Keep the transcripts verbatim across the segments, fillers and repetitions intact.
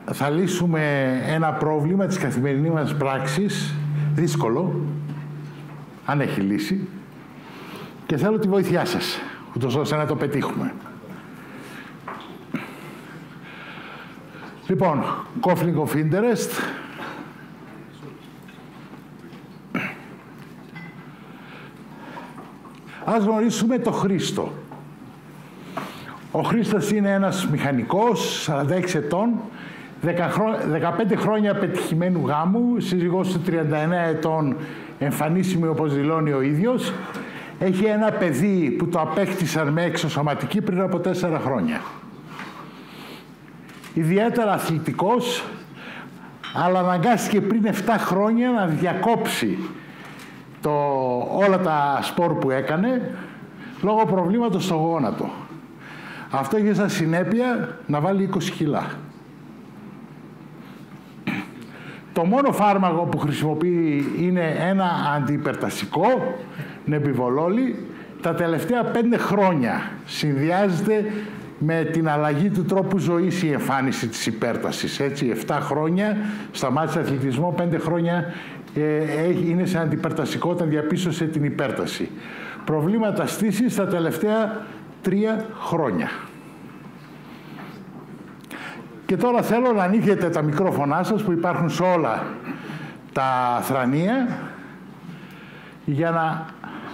θα λύσουμε ένα πρόβλημα της καθημερινής μας πράξης, δύσκολο, αν έχει λύση, και θέλω τη βοήθειά σας, ούτως ώστε να το πετύχουμε. Λοιπόν, conflict of interest. Ας γνωρίσουμε το Χρήστο. Ο Χρήστος είναι ένας μηχανικός, σαράντα έξι ετών, δεκαπέντε χρόνια πετυχημένου γάμου, σύζυγός του τριάντα εννέα ετών, εμφανίσιμη όπως δηλώνει ο ίδιος. Έχει ένα παιδί που το απέκτησαν με εξωσωματική πριν από τέσσερα χρόνια. Ιδιαίτερα αθλητικός, αλλά αναγκάστηκε πριν επτά χρόνια να διακόψει το, όλα τα σπορ που έκανε λόγω προβλήματος στο γόνατο. Αυτό είχε σαν συνέπεια να βάλει είκοσι κιλά. Το μόνο φάρμακο που χρησιμοποιεί είναι ένα αντιυπερτασικό, νεμπιβολόλι. Τα τελευταία πέντε χρόνια συνδυάζεται με την αλλαγή του τρόπου ζωής η εμφάνιση της υπέρτασης. Έτσι, επτά χρόνια σταμάτησε αθλητισμό, πέντε χρόνια ε, είναι σε αντιπερτασικό όταν διαπίστωσε την υπέρταση. Προβλήματα στήσης τα τελευταία τρία χρόνια. Και τώρα θέλω να ανοίγετε τα μικρόφωνά σας που υπάρχουν σε όλα τα θρανία για να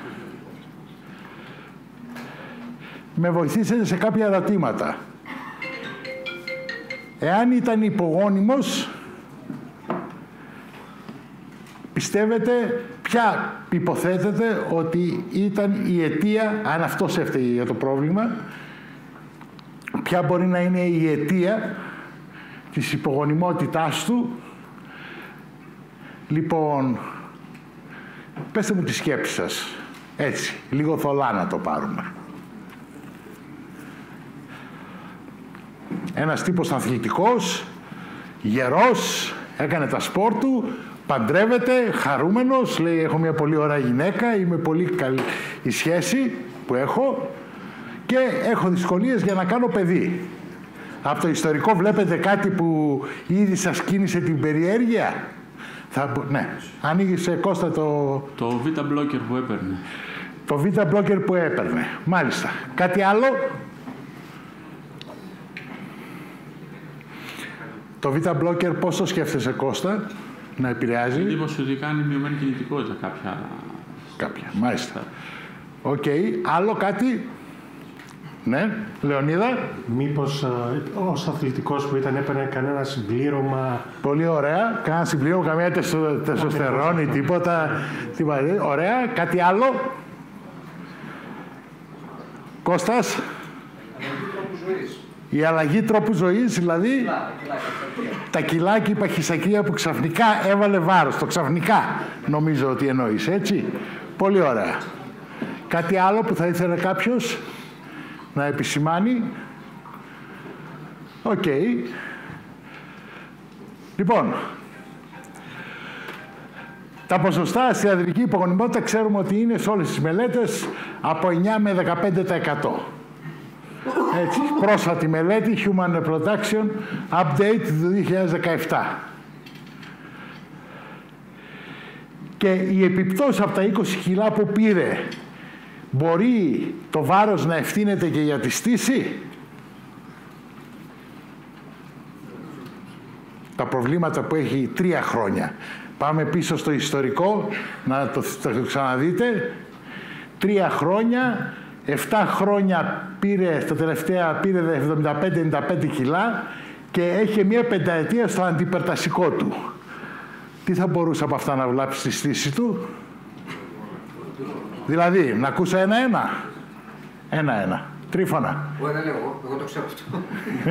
με βοηθήσετε σε κάποια ερωτήματα. Εάν ήταν υπογόνιμος, πιστεύετε, ποια υποθέτετε ότι ήταν η αιτία, αν αυτός έφταιγε για το πρόβλημα, ποια μπορεί να είναι η αιτία της υπογονιμότητάς του. Λοιπόν, πέστε μου τη σκέψη σας, έτσι, λίγο θολά να το πάρουμε. Ένας τύπος αθλητικός, γερός, έκανε τα σπορ του, παντρεύεται, χαρούμενος, λέει έχω μια πολύ ωραία γυναίκα, είμαι πολύ καλή η σχέση που έχω και έχω δυσκολίες για να κάνω παιδί. Από το ιστορικό βλέπετε κάτι που ήδη σας κίνησε την περιέργεια. Θα, ναι, ανοίγησε Κώστα το... Το β-μπλόκερ που έπαιρνε. Το β-μπλόκερ που έπαιρνε, μάλιστα. Κάτι άλλο? Το β-μπλόκερ πώς το σκέφτεσαι, Κώστα, να επηρεάζει? Εντύπωση ότι κάνει μειωμένη κινητικότητα κάποια... Κάποια, μάλιστα. Οκ. Okay. Άλλο κάτι? Ναι, Λεωνίδα. Μήπως ως αθλητικός που ήταν έπαιρνε κανένα συμπλήρωμα? Πολύ ωραία. Κανένα συμπλήρωμα, καμία τεστοστερόνη, τίποτα. τίποτα. Ωραία. Κάτι άλλο? Κώστας. Η αλλαγή τρόπου ζωής, δηλαδή κιλά, κιλά, τα κιλά και η παχυσακία που ξαφνικά έβαλε βάρος. Το ξαφνικά νομίζω ότι εννοείς, έτσι. Πολύ ωραία. Κάτι άλλο που θα ήθελε κάποιος να επισημάνει? Οκ. Okay. Λοιπόν, τα ποσοστά στη ιατρική υπογονιμότητα ξέρουμε ότι είναι σε όλες τις μελέτες από εννιά με δεκαπέντε τοις εκατό. Έτσι, πρόσφατη μελέτη Human Reproduction Update του δύο χιλιάδες δεκαεπτά. Και η επιπτώση από τα είκοσι κιλά που πήρε, μπορεί το βάρος να ευθύνεται και για τη στήση? Τα προβλήματα που έχει τρία χρόνια. Πάμε πίσω στο ιστορικό, να το, το ξαναδείτε. Τρία χρόνια, εφτά χρόνια πήρε, στα τελευταία πήρε εβδομήντα πέντε ενενήντα πέντε κιλά και έχει μία πενταετία στο αντιπερτασικό του. Τι θα μπορούσε από αυτά να βλάψει στη στήση του? Δηλαδή, να ακούσα ένα-ένα. Ένα-ένα. Τρίφωνα. Μπορεί να λέω εγώ, εγώ το ξέρω αυτό.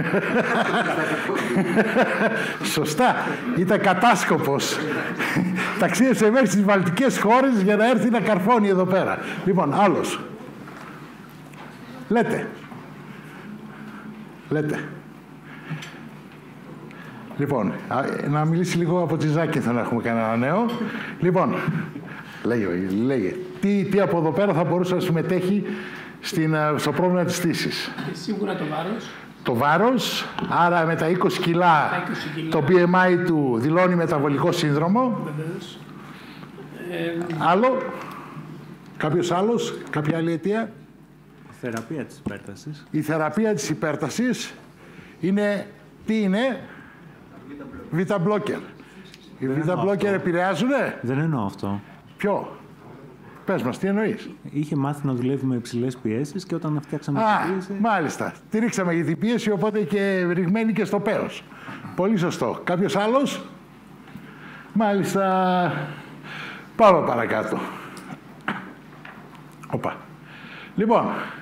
Σωστά. Ήταν κατάσκοπος. Ταξίδεψε μέχρι στις βαλτικές χώρες για να έρθει να καρφώνει εδώ πέρα. Λοιπόν, άλλος. Λέτε. Λέτε. Λοιπόν, να μιλήσει λίγο από τη Ζάκη, θα να έχουμε κανένα νέο. Λοιπόν, λέγε, λέγε. Τι, τι από εδώ πέρα θα μπορούσε να συμμετέχει στην, στο πρόβλημα της στήσης? Σίγουρα το βάρος. το βάρος, άρα με τα είκοσι κιλά το μπι εμ άι του δηλώνει μεταβολικό σύνδρομο. Ε, Άλλο, κάποιος άλλος, κάποια άλλη αιτία. Η θεραπεία της υπέρτασης. Η θεραπεία της υπέρτασης είναι, τι είναι, β-μπλόκερ. Οι β-μπλόκερ επηρεάζουνε. Δεν εννοώ αυτό. Ποιο? Πες μας, τι εννοείς? Είχε μάθει να δουλεύει με υψηλές πιέσεις και όταν φτιάξαμε Α, την πίεση... μάλιστα. Τη ρίξαμε για την πίεση, οπότε και ρηγμένη και στο πέος. Πολύ σωστό. Κάποιος άλλος? Μάλιστα. Πάμε παρακάτω. Οπα. Λοιπόν,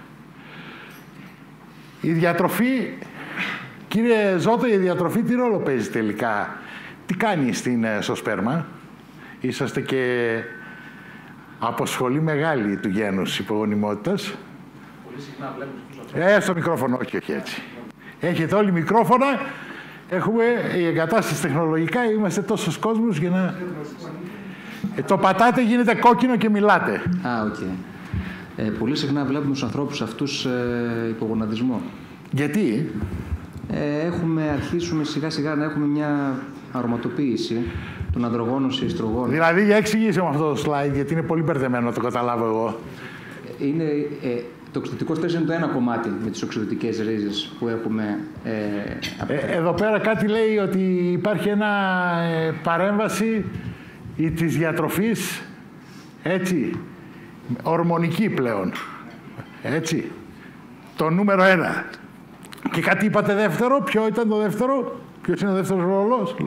η διατροφή, κύριε Ζώτο, η διατροφή τι ρόλο παίζει τελικά? Τι κάνει στην, στο σπέρμα? Είσαστε και αποσχολή μεγάλη του γένους υπογονιμότητας. Πολύ συχνά βλέπουμε. Ε, στο μικρόφωνο, όχι, όχι έτσι. Έχετε όλοι μικρόφωνα. Έχουμε η εγκατάσταση τεχνολογικά, είμαστε τόσος κόσμος για να... Ε, το πατάτε, γίνεται κόκκινο και μιλάτε. Α, οκ. Okay. Ε, πολύ συχνά βλέπουμε στους ανθρώπους αυτούς ε, υπογοναδισμό. Γιατί? Ε, έχουμε, αρχίσουμε σιγά σιγά να έχουμε μια αρωματοποίηση των ανδρογόνων σε ιστρογόνων. Δηλαδή, για εξηγήσε μου αυτό το slide, γιατί είναι πολύ μπερδεμένο να το καταλάβω εγώ. Είναι, ε, το οξυδοτικό στρες είναι το ένα κομμάτι με τις οξυδοτικές ρίζες που έχουμε. Ε, ε, εδώ πέρα κάτι λέει ότι υπάρχει ένα ε, παρέμβαση ή της διατροφής, έτσι, ορμονική πλέον. Έτσι. Το νούμερο ένα. Και κάτι είπατε δεύτερο. Ποιο ήταν το δεύτερο? Ποιος είναι ο δεύτερος ρόλος?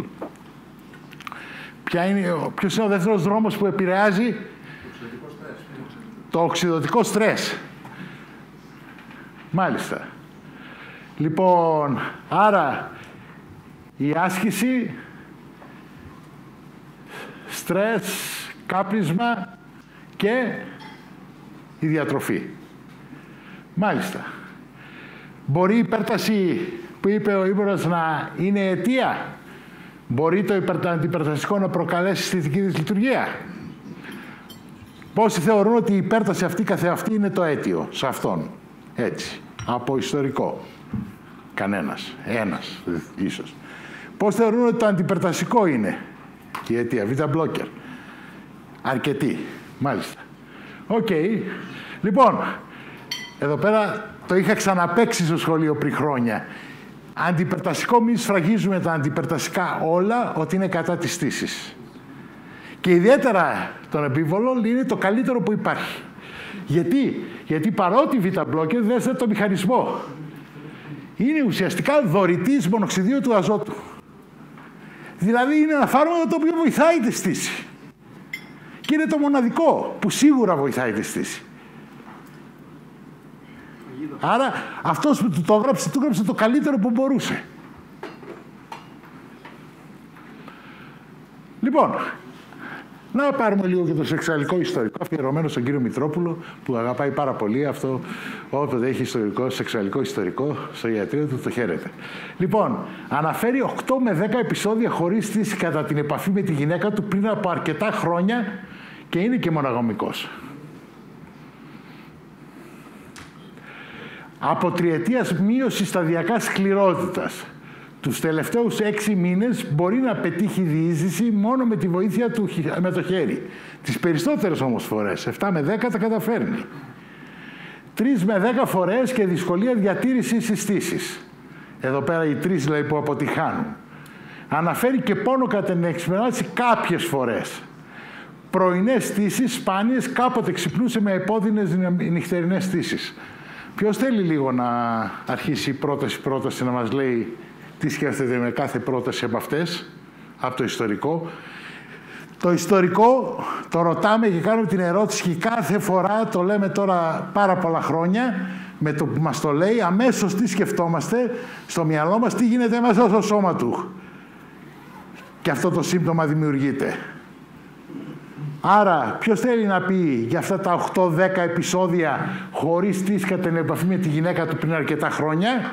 Ποια είναι, ποιος είναι ο δεύτερος δρόμος που επηρεάζει? Το οξυδοτικό στρες. Μάλιστα. Λοιπόν, άρα η άσκηση, στρες, κάπνισμα και η διατροφή. Μάλιστα. Μπορεί η υπέρταση που είπε ο Ήμπορας να είναι αιτία? Μπορεί το αντιπερτασικό να προκαλέσει αισθητική δυσλειτουργία? Πόσοι θεωρούν ότι η υπέρταση αυτή καθεαυτή είναι το αίτιο σε αυτόν? Έτσι. Από ιστορικό. Κανένας. Ένας ίσως. Πώς θεωρούν ότι το αντιπερτασικό είναι και η αιτία? Β-μπλόκερ. Αρκετοί. Μάλιστα. Οκ. Okay. Λοιπόν, εδώ πέρα το είχα ξαναπαίξει στο σχολείο πριν χρόνια. Αντιπερτασικό, μη σφραγίζουμε τα αντιπερτασικά όλα ότι είναι κατά της στήσης. Και ιδιαίτερα τον επίβολο είναι το καλύτερο που υπάρχει. Γιατί, Γιατί παρότι η β-μπλόκερ δεν θέτει το μηχανισμό. Είναι ουσιαστικά δωρητής μονοξιδίου του αζότου. Δηλαδή είναι ένα φάρμακο το οποίο βοηθάει τη στήση. Και είναι το μοναδικό που σίγουρα βοηθάει τη στήση. Άρα αυτός που του το έγραψε, του έγραψε το καλύτερο που μπορούσε. Λοιπόν, να πάρουμε λίγο και το σεξουαλικό ιστορικό, αφιερωμένο στον κύριο Μητρόπουλο, που αγαπάει πάρα πολύ αυτό. Όποτε έχει ιστορικό, σεξουαλικό ιστορικό, στο ιατρείο του το χαίρεται. Λοιπόν, αναφέρει οκτώ με δέκα επεισόδια χωρίς στήση κατά την επαφή με τη γυναίκα του πριν από αρκετά χρόνια και είναι και μονογαμικός. Από τριετίας μείωση σταδιακά σκληρότητας. Τους τελευταίους έξι μήνες μπορεί να πετύχει διείσδυση μόνο με τη βοήθεια του με το χέρι. Τις περισσότερες όμως φορές, επτά με δέκα, τα καταφέρνει. τρεις με δέκα φορές και δυσκολία διατήρησης συστήσης. Εδώ πέρα οι τρεις δηλαδή που αποτυχάνουν. Αναφέρει και πόνο κατά την εξυπηρέτηση κάποιες φορές. Πρωινές στήσεις, σπάνιες, κάποτε ξυπνούσε με επώδυνες νυχτερινές στήσεις. Ποιος θέλει λίγο να αρχίσει η πρόταση, πρόταση να μας λέει τι σκέφτεται με κάθε πρόταση από αυτές, από το ιστορικό. Το ιστορικό το ρωτάμε και κάνουμε την ερώτηση και κάθε φορά, το λέμε τώρα πάρα πολλά χρόνια, με το που μας το λέει, αμέσως τι σκεφτόμαστε στο μυαλό μας, τι γίνεται μέσα στο σώμα του. Και αυτό το σύμπτωμα δημιουργείται. Άρα, ποιος θέλει να πει για αυτά τα οκτώ δέκα επεισόδια χωρίς στήση κατά την επαφή με τη γυναίκα του πριν αρκετά χρόνια?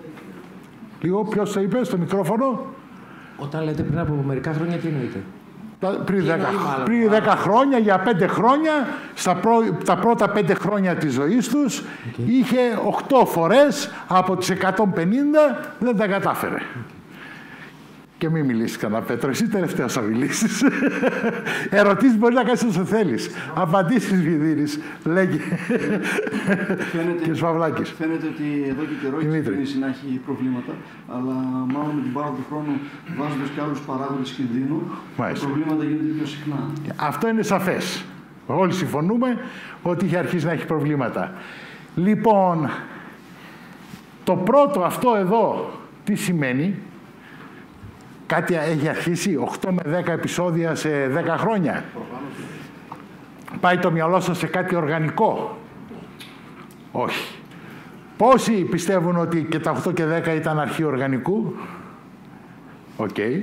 Λίγο, ποιος το είπε στο μικρόφωνο? Όταν λέτε πριν από μερικά χρόνια, τι εννοείτε? Πριν δέκα, πριν δέκα χρόνια, για πέντε χρόνια, στα πρό, τα πρώτα πέντε χρόνια της ζωής τους, okay. είχε οκτώ φορές από τις εκατόν πενήντα, δεν τα κατάφερε. Και μην μιλήσεις κανένα, Πέτρο, εσύ τελευταίος θα μιλήσεις. Ερωτήσεις μπορεί να κάνεις όσο θέλεις. Απαντήσεις μη δίνεις. Λέγε. Και Σφαυλάκης. Φαίνεται ότι εδώ και καιρό η κυβέρνηση να έχει προβλήματα, αλλά μάλλον με την πάροδο του χρόνου, βάζοντας και άλλους παράγοντες κινδύνου, τα προβλήματα γίνονται πιο συχνά. Αυτό είναι σαφές. Όλοι συμφωνούμε ότι είχε αρχίσει να έχει προβλήματα. Λοιπόν, το πρώτο αυτό εδώ τι σημαίνει? Κάτι έχει αρχίσει οκτώ με δέκα επεισόδια σε δέκα χρόνια. Πάει το μυαλό σας σε κάτι οργανικό? Όχι. Πόσοι πιστεύουν ότι και τα οκτώ και δέκα ήταν αρχή οργανικού? Οκ. Okay.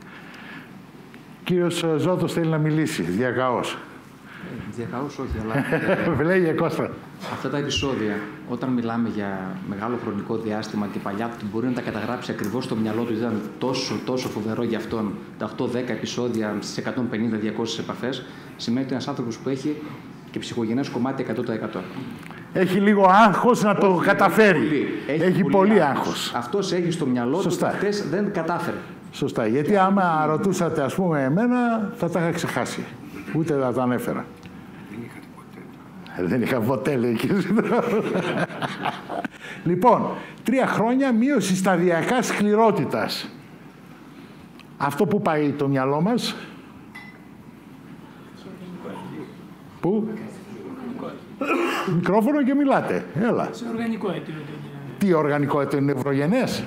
Κύριος Ζώτος θέλει να μιλήσει, διακαώς. Διακαώς όχι, αλλά... Λέγε Κώστα. Αυτά τα επεισόδια, όταν μιλάμε για μεγάλο χρονικό διάστημα και παλιά του μπορεί να τα καταγράψει ακριβώς στο μυαλό του, ήταν τόσο, τόσο φοβερό για αυτόν, τα οκτώ δέκα επεισόδια στις εκατόν πενήντα με διακόσιες επαφές, σημαίνει ότι ένας άνθρωπος που έχει και ψυχογενές κομμάτι εκατό τοις εκατό. Έχει λίγο άγχος να το όχι, καταφέρει. Πολύ. Έχει, έχει πολύ, πολύ άγχος. άγχος. Αυτός έχει στο μυαλό του ότι αυτές δεν κατάφερε. Σωστά. Γιατί και άμα ρωτούσατε, ας πούμε, εμένα, θα τα είχα ξεχάσει. Ούτε θα τα ανέφερα. Δεν είχα ποτέ, λέει και Λοιπόν, τρία χρόνια μείωση σταδιακά σκληρότητας. Αυτό που πάει το μυαλό μας? Πού? Μικρόφωνο και μιλάτε. Έλα. Σε οργανικό αίτιο. Τι οργανικό αίτιο, είναι νευρογενές?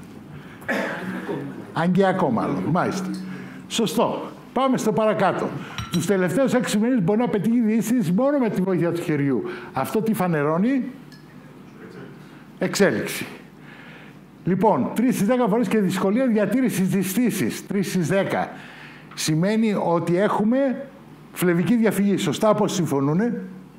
Αγκιακό μάλλον. Μάλιστα. Σωστό. Πάμε στο παρακάτω. Τους τελευταίους έξι μήνες μπορεί να πετύχει διαίσθηση μόνο με τη βοήθεια του χεριού. Αυτό τι φανερώνει? Εξέλιξη. Λοιπόν, τρεις στις δέκα φορές και δυσκολία διατήρησης της στήσης. τρεις στις δέκα. Σημαίνει ότι έχουμε φλεβική διαφυγή. Σωστά, πώς συμφωνούνε?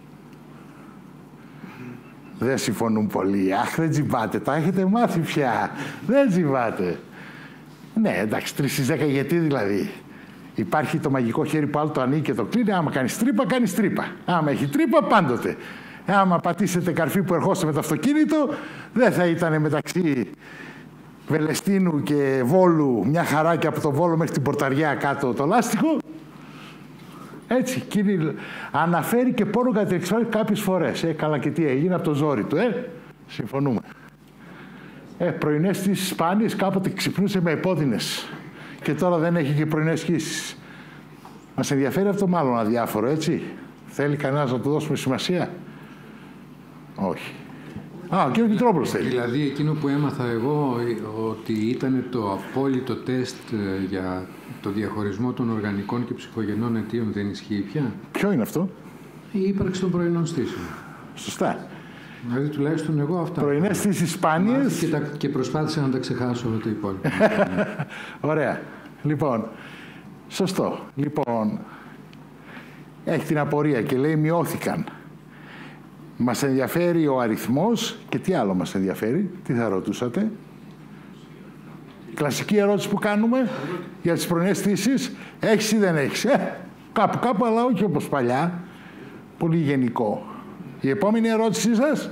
Δεν συμφωνούν πολύ. Αχ, δεν τζιμπάτε. Τα έχετε μάθει πια. Δεν τζιμπάτε. Ναι, εντάξει, τρεις στις δέκα γιατί δηλαδή? Υπάρχει το μαγικό χέρι που άλλο το ανοίγει και το κλείνει. Άμα κάνει τρύπα, κάνει τρύπα. Άμα έχει τρύπα, πάντοτε. Άμα πατήσετε καρφί που ερχόστε με το αυτοκίνητο, δεν θα ήταν μεταξύ Βελεστίνου και Βόλου μια χαρά και από το Βόλο μέχρι την Πορταριά κάτω το λάστιχο. Έτσι, κύριε, αναφέρει και πόνο κατά την εξφάλιση κάποιες φορές. Ε, καλά και τι έγινε από το ζόρι του, ε. Συμφωνούμε. Ε, πρωινές στις σπάνιες κάποτε ξυπνούσε με επώδυνες. Και τώρα δεν έχει και πρωινές σκήσεις. Μας ενδιαφέρει αυτό μάλλον αδιάφορο, έτσι. Θέλει κανένας να του δώσουμε σημασία? Όχι. Α, ο κύριος Μητρόπουλος θέλει. Δηλαδή, εκείνο που έμαθα εγώ, ότι ήταν το απόλυτο τεστ για το διαχωρισμό των οργανικών και ψυχογενών αιτίων, δεν ισχύει πια? Ποιο είναι αυτό? Η ύπαρξη των πρωινών στήσεων. Σωστά. Δηλαδή, τουλάχιστον εγώ αυτά. Πρωινές στήσεις σπάνιες. Και, τα, και προσπάθησα να τα ξεχάσω όλα τα υπόλοιπα. Ωραία. Λοιπόν, σωστό. Λοιπόν, έχει την απορία και λέει μειώθηκαν. Μας ενδιαφέρει ο αριθμός και τι άλλο μας ενδιαφέρει? Τι θα ρωτούσατε? Κλασική ερώτηση που κάνουμε για τις πρωινές στήσεις. Έχεις ή δεν έχεις? Ε, κάπου κάπου, αλλά όχι όπως παλιά. Πολύ γενικό. Η επόμενη ερώτησή σας?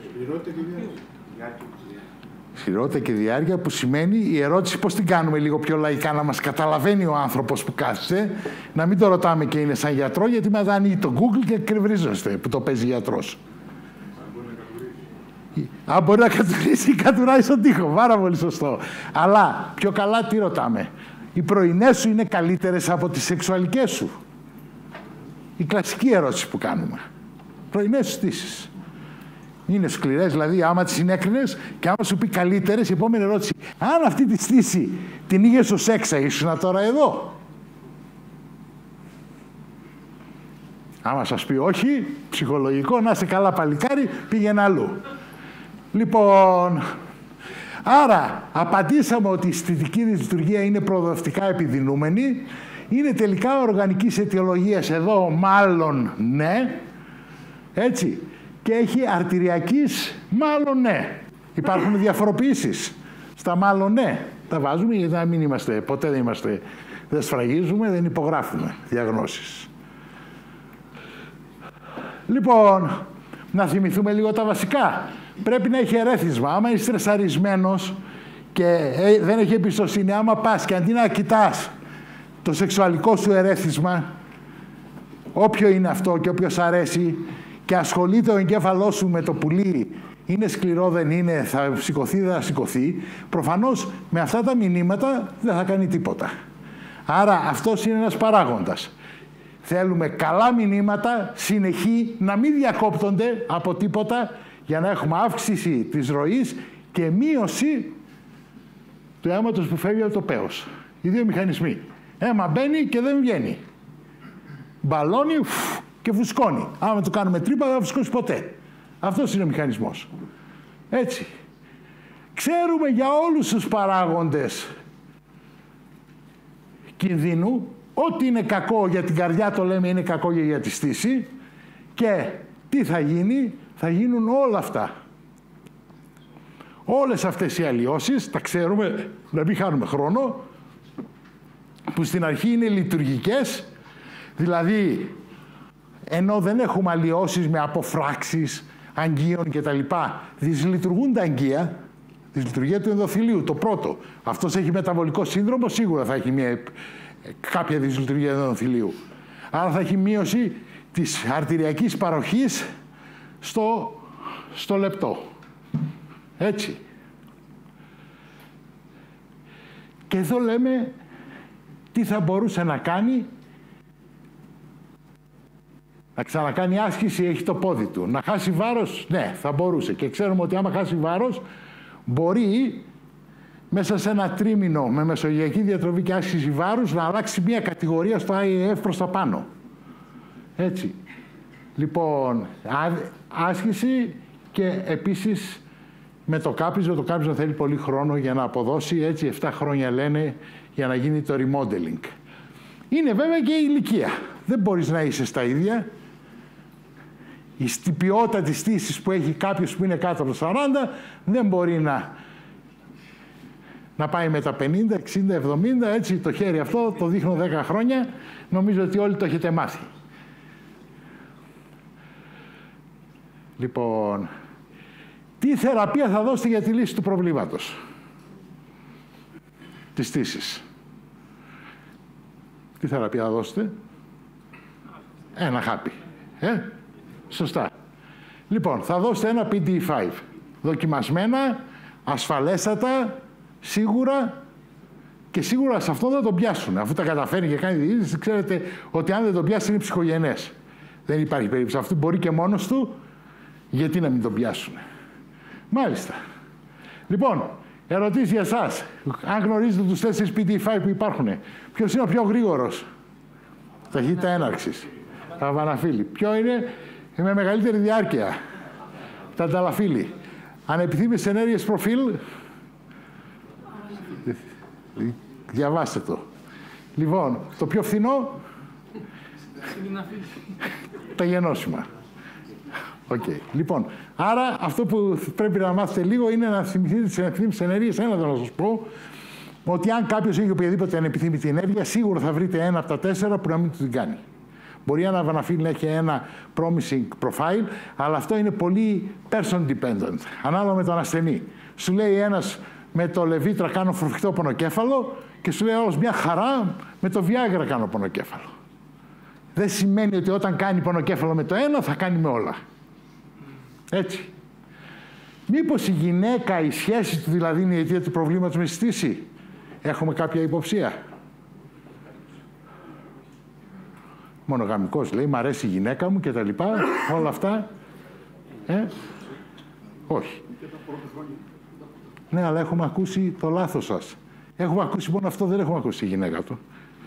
Σκληρότητα και διάρκεια, που σημαίνει η ερώτηση πώς την κάνουμε λίγο πιο λαϊκά, να μας καταλαβαίνει ο άνθρωπος που κάθισε, να μην το ρωτάμε και είναι σαν γιατρό, γιατί μετά ανοίγει το Google και κρυβρίζεστε που το παίζει γιατρός. Αν μπορεί να κατουρίσει, κατουράει στον τοίχο. Πάρα πολύ σωστό. Αλλά πιο καλά τι ρωτάμε? Οι πρωινές σου είναι καλύτερες από τις σεξουαλικές σου? Η κλασική ερώτηση που κάνουμε. Πρωινές στήσεις. Είναι σκληρές, δηλαδή άμα τις συνέκρινες και άμα σου πει καλύτερες, η επόμενη ερώτηση. Αν αυτή τη στήση την είχες στο σέξα, ήσουν τώρα εδώ? Άμα σας πει όχι, ψυχολογικό, να είσαι καλά παλικάρι, πήγαινε αλλού. Λοιπόν, άρα απαντήσαμε ότι η αισθητική λειτουργία είναι προοδευτικά επιδεινούμενη. Είναι τελικά οργανικής αιτιολογίας εδώ, μάλλον ναι. Έτσι. Και έχει αρτηριακής, μάλλον ναι. Υπάρχουν διαφοροποιήσεις στα μάλλον ναι. Τα βάζουμε γιατί να μην είμαστε, ποτέ δεν είμαστε, δεν Δεν σφραγίζουμε, δεν υπογράφουμε διαγνώσεις. Λοιπόν, να θυμηθούμε λίγο τα βασικά. Πρέπει να έχει ερέθισμα. Άμα είσαι στρεσαρισμένος και δεν έχει εμπιστοσύνη, άμα πας και αντί να κοιτάς το σεξουαλικό σου ερέθισμα, όποιο είναι αυτό και όποιος αρέσει, και ασχολείται ο εγκέφαλός σου με το πουλί, είναι σκληρό, δεν είναι, θα σηκωθεί, δεν θα σηκωθεί, προφανώς με αυτά τα μηνύματα δεν θα κάνει τίποτα. Άρα αυτός είναι ένας παράγοντας. Θέλουμε καλά μηνύματα, συνεχή, να μην διακόπτονται από τίποτα, για να έχουμε αύξηση της ροής και μείωση του αίματος που φεύγει από το πέος. Οι δύο μηχανισμοί. Αίμα μπαίνει και δεν βγαίνει. Μπαλώνει φου, και φουσκώνει. Άμα το κάνουμε τρύπα, δεν θα φουσκώσει ποτέ. Αυτός είναι ο μηχανισμός. Έτσι. Ξέρουμε για όλους τους παράγοντες κινδύνου. Ό,τι είναι κακό για την καρδιά το λέμε είναι κακό και για τη στήση. Και τι θα γίνει? Θα γίνουν όλα αυτά. Όλες αυτές οι αλλοιώσεις, τα ξέρουμε, να μην χάνουμε χρόνο, που στην αρχή είναι λειτουργικές, δηλαδή ενώ δεν έχουμε αλλοιώσεις με αποφράξεις αγγείων κτλ. Δυσλειτουργούν τα αγγεία, δυσλειτουργία του ενδοθηλίου, το πρώτο. Αυτός έχει μεταβολικό σύνδρομο, σίγουρα θα έχει μια, κάποια δυσλειτουργία του ενδοθηλίου. Άρα θα έχει μείωση της αρτηριακής παροχής στο, στο λεπτό. Έτσι. Και εδώ λέμε τι θα μπορούσε να κάνει. Να ξανακάνει άσκηση, έχει το πόδι του. Να χάσει βάρος, ναι, θα μπορούσε. Και ξέρουμε ότι άμα χάσει βάρος, μπορεί μέσα σε ένα τρίμηνο με μεσογειακή διατροφή και άσκηση βάρους να αλλάξει μια κατηγορία στο άι έι εφ προς τα πάνω. Έτσι. Λοιπόν, άσκηση και επίσης με το κάπνισμα. Το κάπνισμα θέλει πολύ χρόνο για να αποδώσει. Έτσι, επτά χρόνια λένε για να γίνει το remodeling. Είναι βέβαια και η ηλικία. Δεν μπορείς να είσαι στα ίδια. Η ποιότητα της στήσης που έχει κάποιος που είναι κάτω από το σαράντα δεν μπορεί να, να πάει με τα πενήντα, εξήντα, εβδομήντα. Έτσι, το χέρι αυτό το δείχνω δέκα χρόνια. Νομίζω ότι όλοι το έχετε μάθει. Λοιπόν, τι θεραπεία θα δώσετε για τη λύση του προβλήματος της στήσης? Τι θεραπεία θα δώσετε? Ένα χάπι. Ε? Σωστά. Λοιπόν, θα δώσετε ένα πι ντι ι φάιβ. Δοκιμασμένα, ασφαλέστατα, σίγουρα, και σίγουρα σε αυτό δεν τον πιάσουν. Αφού τα καταφέρει και κάνει διείσδυση, ξέρετε ότι αν δεν τον πιάσει είναι ψυχογενές. Δεν υπάρχει περίπτωση. Αυτό μπορεί και μόνος του, γιατί να μην τον πιάσουν. Μάλιστα. Λοιπόν, ερωτήσεις για εσάς. Αν γνωρίζετε τους τέσσερις πι ντι ι φάιβ που υπάρχουν, ποιος είναι ο πιο γρήγορος? Ταχύτητα έναρξης. Τα βαναφύλλη. Ποιο είναι με μεγαλύτερη διάρκεια? Τα ανταλαφύλλη. Ανεπιθύμητες ενέργειες προφίλ. Διαβάστε το. Λοιπόν, το πιο φθηνό. Τα γενώσιμα. Okay. Λοιπόν, άρα αυτό που πρέπει να μάθετε λίγο είναι να θυμηθείτε τις ανεπιθύμητες ενέργειες. Ένα θα σας πω, ότι αν κάποιος έχει οποιαδήποτε ανεπιθύμητη ενέργεια, σίγουρα θα βρείτε ένα από τα τέσσερα που να μην του την κάνει. Μπορεί ένα βαναφύλλι να έχει ένα promising profile, αλλά αυτό είναι πολύ person dependent, ανάλογα με τον ασθενή. Σου λέει ένας με το Levitra κάνω φροφικτό πονοκέφαλο και σου λέει άλλος μια χαρά με το Viagra κάνω πονοκέφαλο. Δεν σημαίνει ότι όταν κάνει πονοκέφαλο με το ένα θα κάνει με όλα. Έτσι. Μήπως η γυναίκα, η σχέση του δηλαδή είναι η αιτία του προβλήματος με τη στήση? Έχουμε κάποια υποψία? Μονογαμικός λέει, μ' αρέσει η γυναίκα μου και τα λοιπά, όλα αυτά. Ε? Όχι. Ναι, αλλά έχουμε ακούσει το λάθος σας. Έχουμε ακούσει μόνο αυτό, δεν έχουμε ακούσει η γυναίκα του.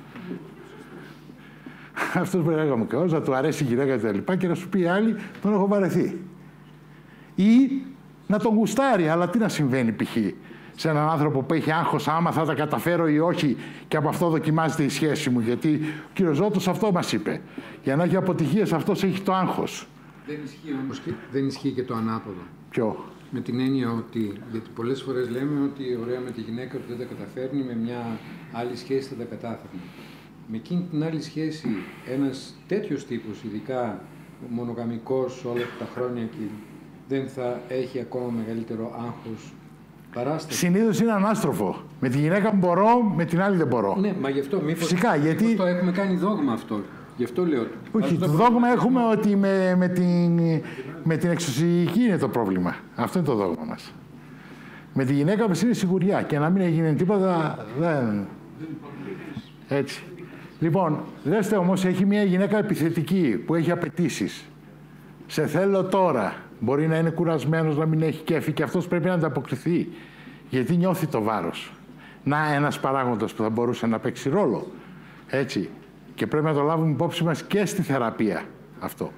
Αυτός μπορεί να λέγαμε καλώς, να του αρέσει η γυναίκα και τα λοιπά και να σου πει άλλη, τον έχω βαρεθεί. Ή να τον γουστάρει, αλλά τι να συμβαίνει π.χ. σε έναν άνθρωπο που έχει άγχος, άμα θα τα καταφέρω ή όχι, και από αυτό δοκιμάζεται η σχέση μου. Γιατί ο κύριος Ζώτος αυτό μας είπε. Για να έχει αποτυχίες αυτός έχει το άγχος. Δεν ισχύει όμως και, δεν ισχύει και το ανάποδο. Ποιο? Με την έννοια ότι, γιατί πολλές φορές λέμε ότι ωραία με τη γυναίκα που δεν τα καταφέρνει, με μια άλλη σχέση θα τα κατάφερνε. Με εκείνη την άλλη σχέση, ένας τέτοιος τύπος, ειδικά μονογαμικός όλα τα χρόνια και δεν θα έχει ακόμα μεγαλύτερο άγχος παράσταση. Συνήθως είναι ανάστροφο. Με τη γυναίκα μπορώ, με την άλλη δεν μπορώ. Ναι, μα γι' αυτό μήπως, Φυσικά, γιατί... μήπως το έχουμε κάνει δόγμα αυτό. Γι' αυτό λέω. Όχι, το δόγμα έχουμε ότι με, με, την, με την εξωσυγική είναι το πρόβλημα. Αυτό είναι το δόγμα μας. Με τη γυναίκα μας είναι σιγουριά και να μην έγινε τίποτα δεν... Έτσι. Λοιπόν, δέστε όμως, έχει μια γυναίκα επιθετική που έχει απαιτήσεις. Σε θέλω τώρα. Μπορεί να είναι κουρασμένος, να μην έχει κέφι και αυτός πρέπει να ανταποκριθεί. Γιατί νιώθει το βάρος. Να, ένας παράγοντας που θα μπορούσε να παίξει ρόλο. Έτσι. Και πρέπει να το λάβουμε υπόψη μας και στη θεραπεία αυτό.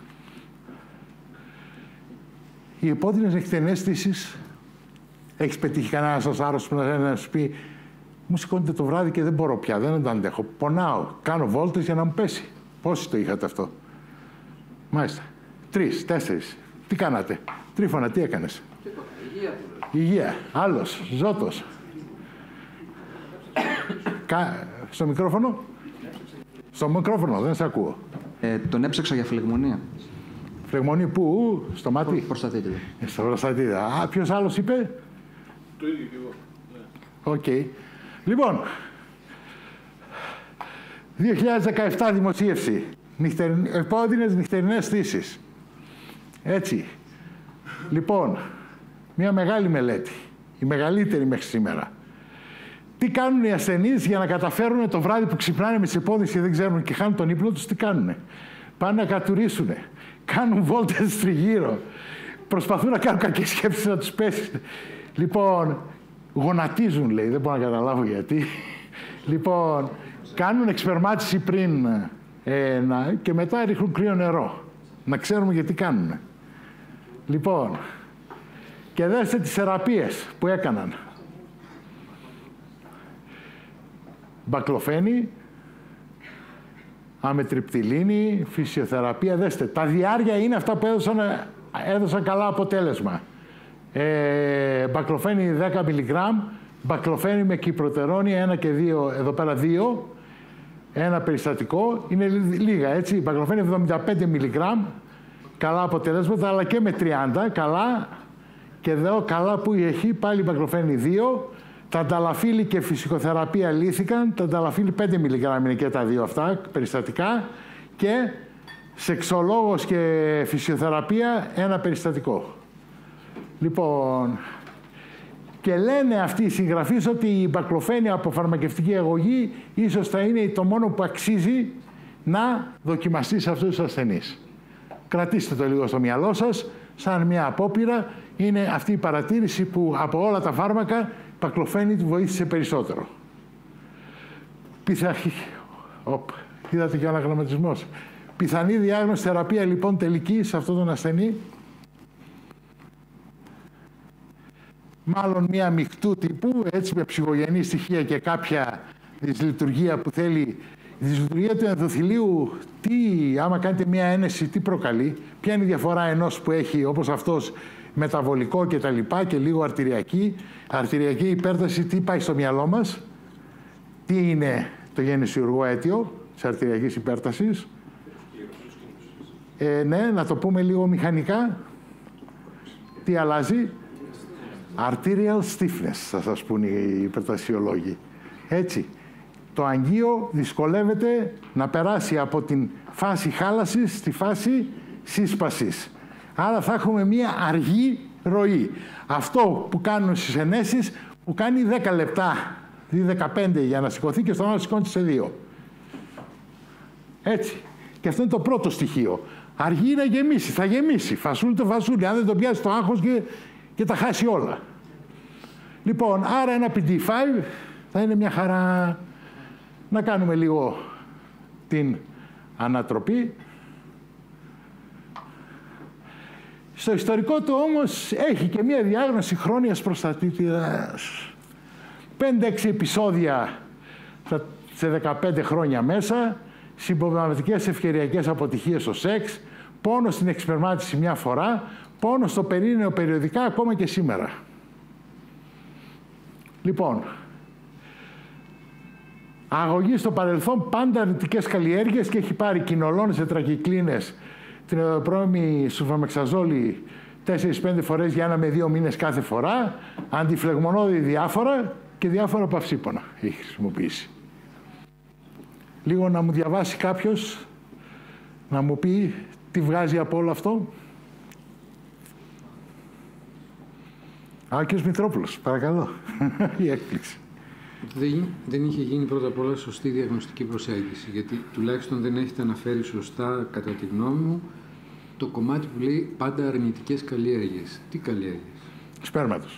Οι επώδυνες νυχτερινές στήσεις, έχεις πετύχει κανένα σας άρρωστος που να σου πει μου σηκώνεται το βράδυ και δεν μπορώ πια, δεν το αντέχω. Πονάω, κάνω βόλτες για να μου πέσει. Πόσοι το είχατε αυτό? Μάλιστα. Τρεις, τέσσερις. Τι κάνατε? Τρίφωνα, τι έκανες? Υγεία. Υγεία. Άλλος, Ζώτος. Κα... Στο μικρόφωνο. Στο μικρόφωνο, δεν σε ακούω. Ε, τον έψαξα για φλεγμονία. Φλεγμονή πού? Στο μάτι? Προστατήτηδα. Ε, στο προστατήτηδα. Α, ποιος άλλος είπε? Το ίδιο και εγώ. Οκ. Okay. Λοιπόν, δύο χιλιάδες δεκαεπτά δημοσίευση. Νυχτερι... Επώδυνες νυχτερινές στήσεις. Έτσι. Λοιπόν, μια μεγάλη μελέτη. Η μεγαλύτερη μέχρι σήμερα. Τι κάνουν οι ασθενείς για να καταφέρουν το βράδυ που ξυπνάνε με τις επώδυνες και δεν ξέρουν και χάνουν τον ύπνο τους, τι κάνουνε? Πάνε να κατουρίσουν. Κάνουν βόλτες τριγύρω. Προσπαθούν να κάνουν κακές σκέψεις να τους πέσει. Λοιπόν, γονατίζουν, λέει, δεν μπορώ να καταλάβω γιατί. Λοιπόν, κάνουν εξπερμάτιση πριν ε, να, και μετά ρίχνουν κρύο νερό. Να ξέρουμε γιατί κάνουν. Λοιπόν, και δέστε τις θεραπείες που έκαναν. Μπακλοφένη, αμετριπτιλίνη, φυσιοθεραπεία. Δέστε, τα διάρκεια είναι αυτά που έδωσαν, έδωσαν καλά αποτέλεσμα. Ε, μπακλοφένη δέκα μιλιγκράμμ, μπακλοφένη με κυπροτερόνη ένα και δύο, εδώ πέρα δύο, ένα περιστατικό, είναι λίγα έτσι. Μπακλοφένη εβδομήντα πέντε μιλιγκράμμ, καλά αποτελέσματα, αλλά και με τριάντα, καλά. Και εδώ καλά που έχει πάλι μπακλοφένη δύο. Τα ανταλαφίλη και φυσικοθεραπεία λύθηκαν. Τα ανταλαφίλη πέντε μιλιγκράμμ είναι και τα δύο αυτά περιστατικά. Και σεξολόγος και φυσιοθεραπεία ένα περιστατικό. Λοιπόν, και λένε αυτοί οι συγγραφείς ότι η μπακλοφένη από φαρμακευτική αγωγή ίσως θα είναι το μόνο που αξίζει να δοκιμαστεί σε αυτούς τους ασθενείς. Κρατήστε το λίγο στο μυαλό σας, σαν μια απόπειρα. Είναι αυτή η παρατήρηση που από όλα τα φάρμακα η μπακλοφένη του βοήθησε περισσότερο. Πιθανή... Οπ, είδατε και ο αναγραμματισμός. Πιθανή διάγνωση θεραπεία λοιπόν τελική σε αυτόν τον ασθενή. Μάλλον μία μεικτού τύπου, έτσι με ψυχογενή στοιχεία και κάποια δυσλειτουργία που θέλει. Η δυσλειτουργία του ενδοθηλίου, τι, άμα κάνετε μία ένεση, τι προκαλεί, ποια είναι η διαφορά ενός που έχει όπως αυτός μεταβολικό και τα λοιπά και λίγο αρτηριακή. Αρτηριακή υπέρταση, τι πάει στο μυαλό μας, τι είναι το γενεσιουργό αίτιο της αρτηριακής υπέρτασης. Ε, ναι, να το πούμε λίγο μηχανικά. Τι αλλάζει? Arterial stiffness, θα σας πούνε οι υπερτασιολόγοι. Έτσι. Το αγγείο δυσκολεύεται να περάσει από την φάση χάλασης στη φάση σύσπασης. Άρα θα έχουμε μία αργή ροή. Αυτό που κάνουν στις ενέσεις που κάνει δέκα λεπτά ή δεκαπέντε για να σηκωθεί και στον άλλο σηκώνεται σε δύο. Έτσι. Και αυτό είναι το πρώτο στοιχείο. Αργεί να γεμίσει. Θα γεμίσει. Φασούλι το φασούλι. Αν δεν το πιάσει το άγχος και, και τα χάσει όλα. Λοιπόν, άρα ένα πι ντι φάιβ θα είναι μια χαρά. Να κάνουμε λίγο την ανατροπή. Στο ιστορικό του όμως έχει και μια διάγνωση χρόνιας προστατήτηδας. πέντε έξι επεισόδια σε δεκαπέντε χρόνια μέσα, συμπτωματικές ευκαιριακές αποτυχίες στο σεξ, πόνο στην εξπερμάτιση μια φορά, πόνο στο περίνεο περιοδικά ακόμα και σήμερα. Λοιπόν, αγωγή στο παρελθόν πάντα αρνητικές καλλιέργειες και έχει πάρει κοινολώνες, τετρακυκλίνες, την εδωπρώμη σουλφαμεξαζόλη τέσσερις πέντε φορές για ένα με δύο μήνες κάθε φορά, αντιφλεγμονώδη διάφορα και διάφορα παυσίπονα έχει χρησιμοποιήσει. Λίγο να μου διαβάσει κάποιος, να μου πει τι βγάζει από όλο αυτό. Α, ο κ. Μητρόπουλος, παρακαλώ, η έκπληξη. Δεν, δεν είχε γίνει πρώτα απ' όλα σωστή διαγνωστική προσέγγιση, γιατί τουλάχιστον δεν έχετε αναφέρει σωστά, κατά τη γνώμη μου, το κομμάτι που λέει πάντα αρνητικές καλλιέργειες. Τι καλλιέργειες? Σπέρματος.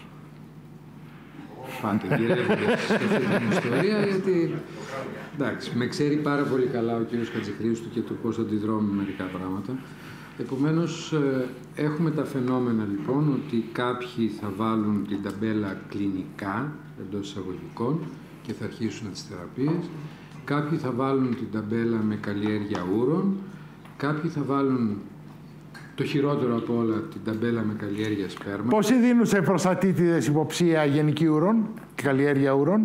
Πάτε διερεύνητες σε αυτή την ιστορία, γιατί εντάξει, με ξέρει πάρα πολύ καλά ο κύριος Χατζηχρήστου και το πώς αντιδρώ με μερικά πράγματα. Επομένως, έχουμε τα φαινόμενα λοιπόν ότι κάποιοι θα βάλουν την ταμπέλα κλινικά εντός εισαγωγικών και θα αρχίσουν τις θεραπείες. Κάποιοι θα βάλουν την ταμπέλα με καλλιέργεια ούρων. Κάποιοι θα βάλουν το χειρότερο από όλα, την ταμπέλα με καλλιέργεια σπέρματος. Πόσοι δίνουν σε προστατήτηδες υποψία γενική ούρων και καλλιέργεια ούρων?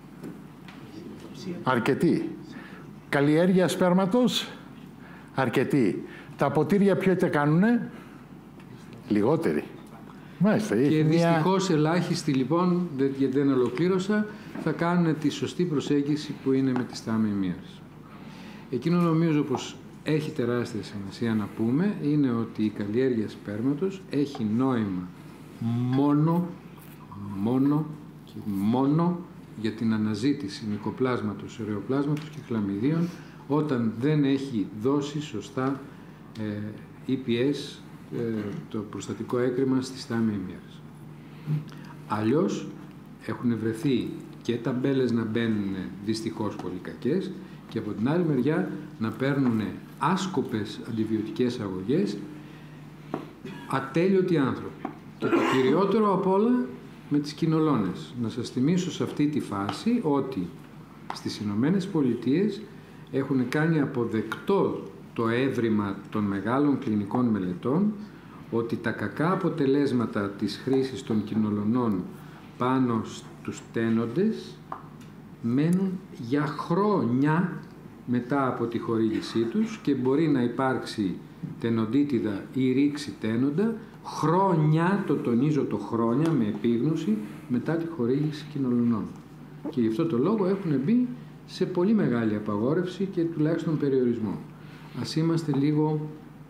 Αρκετοί. Καλλιέργεια σπέρματος, αρκετοί. Τα ποτήρια ποιο είτε κάνουνε? Λιγότεροι. Μάλιστα, και δυστυχώς μια... ελάχιστοι λοιπόν, γιατί δεν ολοκλήρωσα, θα κάνουν τη σωστή προσέγγιση που είναι με τις τάμιμίες. Εκείνο νομίζω πως έχει τεράστια σημασία να πούμε είναι ότι η καλλιέργεια σπέρματος έχει νόημα μόνο, μόνο και μόνο για την αναζήτηση μυκοπλάσματος, αιρεοπλάσματος και χλαμιδίων όταν δεν έχει δώσει σωστά ε, ι πι ες, ε, το προστατικό έκρημα στις τάμιμίες. Αλλιώς έχουν βρεθεί και ταμπέλες να μπαίνουν δυστυχώς πολύ κακές και από την άλλη μεριά να παίρνουν άσκοπες αντιβιωτικές αγωγές ατέλειωτοι άνθρωποι. Και το κυριότερο απ' όλα με τις κοινολώνες. Να σας θυμίσω σε αυτή τη φάση ότι στις Ηνωμένες Πολιτείες έχουν κάνει αποδεκτό το έβριμα των μεγάλων κλινικών μελετών ότι τα κακά αποτελέσματα της χρήσης των κοινολωνών πάνω στους τένοντες μένουν για χρόνια μετά από τη χορήγησή τους και μπορεί να υπάρξει τενοντίτιδα ή ρήξη τένοντα χρόνια, το τονίζω το χρόνια με επίγνωση, μετά τη χορήγηση κοινολωνών. Και γι' αυτό το λόγο έχουν μπει σε πολύ μεγάλη απαγόρευση και τουλάχιστον περιορισμό. Ας είμαστε λίγο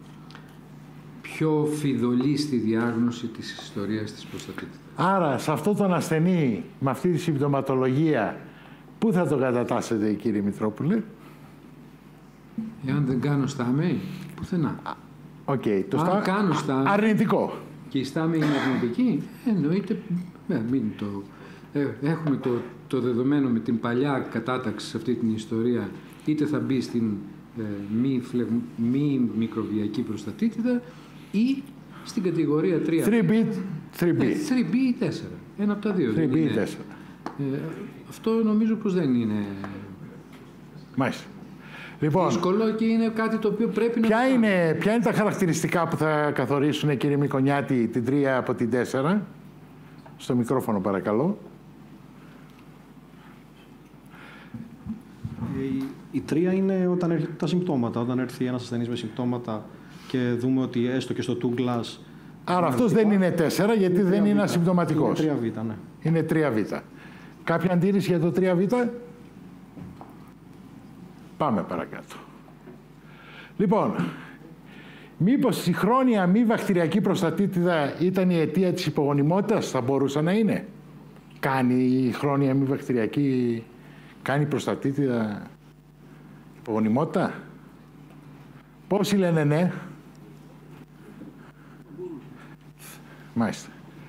πιο φιδωλοί στη διάγνωση της ιστορίας της προστατήτητας. Άρα, σε αυτό τον ασθενή, με αυτή τη συμπτωματολογία, πού θα το κατατάσσετε, κύριε Μητρόπουλε? Εάν δεν κάνω στάμι, πουθενά. Okay, το Αν στα... κάνω στάμι... Αρνητικό. Και η στάμι είναι αρνητική, εννοείται... Ε, μην το... Ε, έχουμε το, το δεδομένο με την παλιά κατάταξη σε αυτή την ιστορία, είτε θα μπει στην ε, μη, φλεγ... μη μικροβιακή προστατήτηδα ή στην κατηγορία τρία μπι. τρία μπι. Ε, τρία μπι ή τέσσερα. Ένα από τα δύο. τρία μπι ή τέσσερα. Ε, αυτό νομίζω πως δεν είναι... Μάλιστα. Λοιπόν, δύσκολο και είναι κάτι το οποίο πρέπει να... Ποια είναι, ποια είναι τα χαρακτηριστικά που θα καθορίσουν, κύριε Μικονιάτη, την τρία από την τέσσερα? Στο μικρόφωνο, παρακαλώ. Η, η τρία είναι όταν έρχεται τα συμπτώματα. Όταν έρθει ένας ασθενής με συμπτώματα και δούμε ότι έστω και στο two glass... Άρα αυτός δεν είναι τέσσερα γιατί είναι δεν είναι ασυμπτωματικός. Είναι τρία β, ναι. Είναι τρία β. Κάποια αντίρρηση για το τρία β? Πάμε παρακάτω. Λοιπόν, μήπως η χρόνια μη βακτηριακή προστατήτηδα ήταν η αιτία της υπογονιμότητας? Θα μπορούσε να είναι. Κάνει η χρόνια μη βακτηριακή, κάνει προστατήτηδα υπογονιμότητα? Πόσοι λένε ναι? Μάλιστα.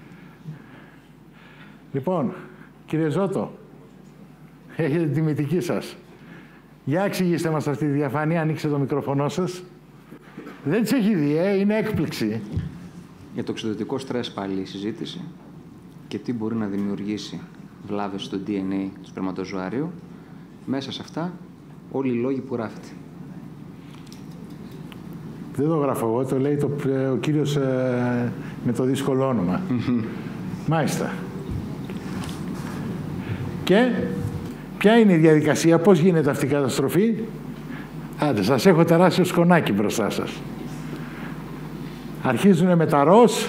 Λοιπόν, κύριε Ζώτο, έχετε την τιμητική σας. Για εξηγήστε μας αυτή τη διαφάνεια, ανοίξτε το μικρόφωνο σας. Δεν τις έχει δει, ε, είναι έκπληξη. Για το εξοδοτικό στρες πάλι η συζήτηση και τι μπορεί να δημιουργήσει βλάβες στο ντι εν έι του σπερματοζωάριου. Μέσα σε αυτά όλοι οι λόγοι που γράφετε. Δεν το γράφω εγώ, το λέει το, ο κύριος ε, με το δύσκολο όνομα. Mm-hmm. Μάλιστα. Και ποια είναι η διαδικασία, πώς γίνεται αυτή η καταστροφή? Άντε, σας έχω τεράστιο σκονάκι μπροστά σας. Αρχίζουν με τα ΡΟΣ,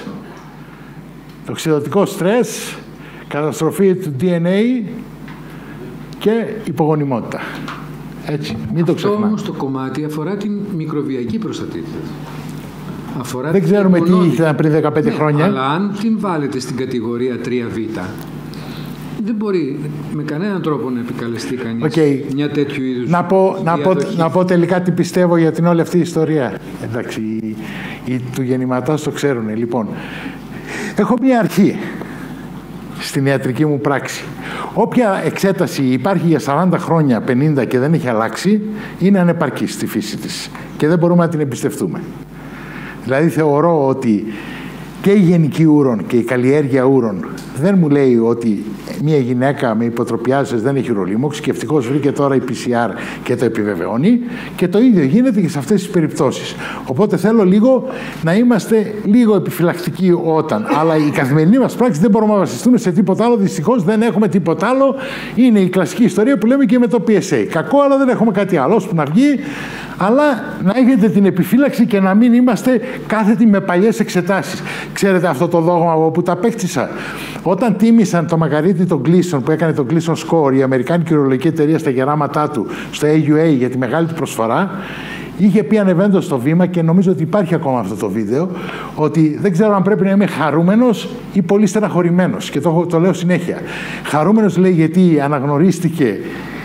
το οξυδοτικό στρες, καταστροφή του ντι εν έι και υπογονιμότητα. Έτσι, μην το ξεχνάμε. Αυτό όμως το κομμάτι αφορά την μικροβιακή προστατήτητα. Αφορά δεν ξέρουμε τι ήταν πριν δεκαπέντε ναι, χρόνια. Αλλά αν την βάλετε στην κατηγορία τρία β, δεν μπορεί με κανέναν τρόπο να επικαλεστεί κανείς okay. μια τέτοιου είδους να πω, να, πω, να πω τελικά τι πιστεύω για την όλη αυτή η ιστορία. Εντάξει, οι, οι του γεννηματάς το ξέρουν. Λοιπόν, έχω μια αρχή στην ιατρική μου πράξη. Όποια εξέταση υπάρχει για σαράντα χρόνια, πενήντα και δεν έχει αλλάξει, είναι ανεπαρκή στη φύση της και δεν μπορούμε να την εμπιστευτούμε. Δηλαδή θεωρώ ότι και η γενική ούρων και η καλλιέργεια ούρων δεν μου λέει ότι μια γυναίκα με υποτροπιάζες δεν έχει ουρολίμωξη και ευτυχώς βρήκε τώρα η πι σι αρ και το επιβεβαιώνει, και το ίδιο γίνεται και σε αυτές τις περιπτώσεις. Οπότε θέλω λίγο να είμαστε λίγο επιφυλακτικοί όταν, αλλά η καθημερινή μας πράξη δεν μπορούμε να βασιστούμε σε τίποτα άλλο, δυστυχώς δεν έχουμε τίποτα άλλο. Είναι η κλασική ιστορία που λέμε και με το πι ες έι. Κακό, αλλά δεν έχουμε κάτι άλλο, ώσπου να βγει, αλλά να έχετε την επιφύλαξη και να μην είμαστε κάθετοι με παλιές εξετάσεις. Ξέρετε αυτό το δόγμα που τα παίχτησα? Όταν τίμησαν το Μακαρίτη τον Gleason, που έκανε τον Gleason Score, η Αμερικάνικη Ουρολογική Εταιρεία στα γεράματά του, στο έι γιου έι, για τη μεγάλη του προσφορά, είχε πει ανεβαίνοντας στο βήμα, και νομίζω ότι υπάρχει ακόμα αυτό το βίντεο, ότι δεν ξέρω αν πρέπει να είμαι χαρούμενος ή πολύ στεναχωρημένος. Και το, το λέω συνέχεια. Χαρούμενος, λέει, γιατί αναγνωρίστηκε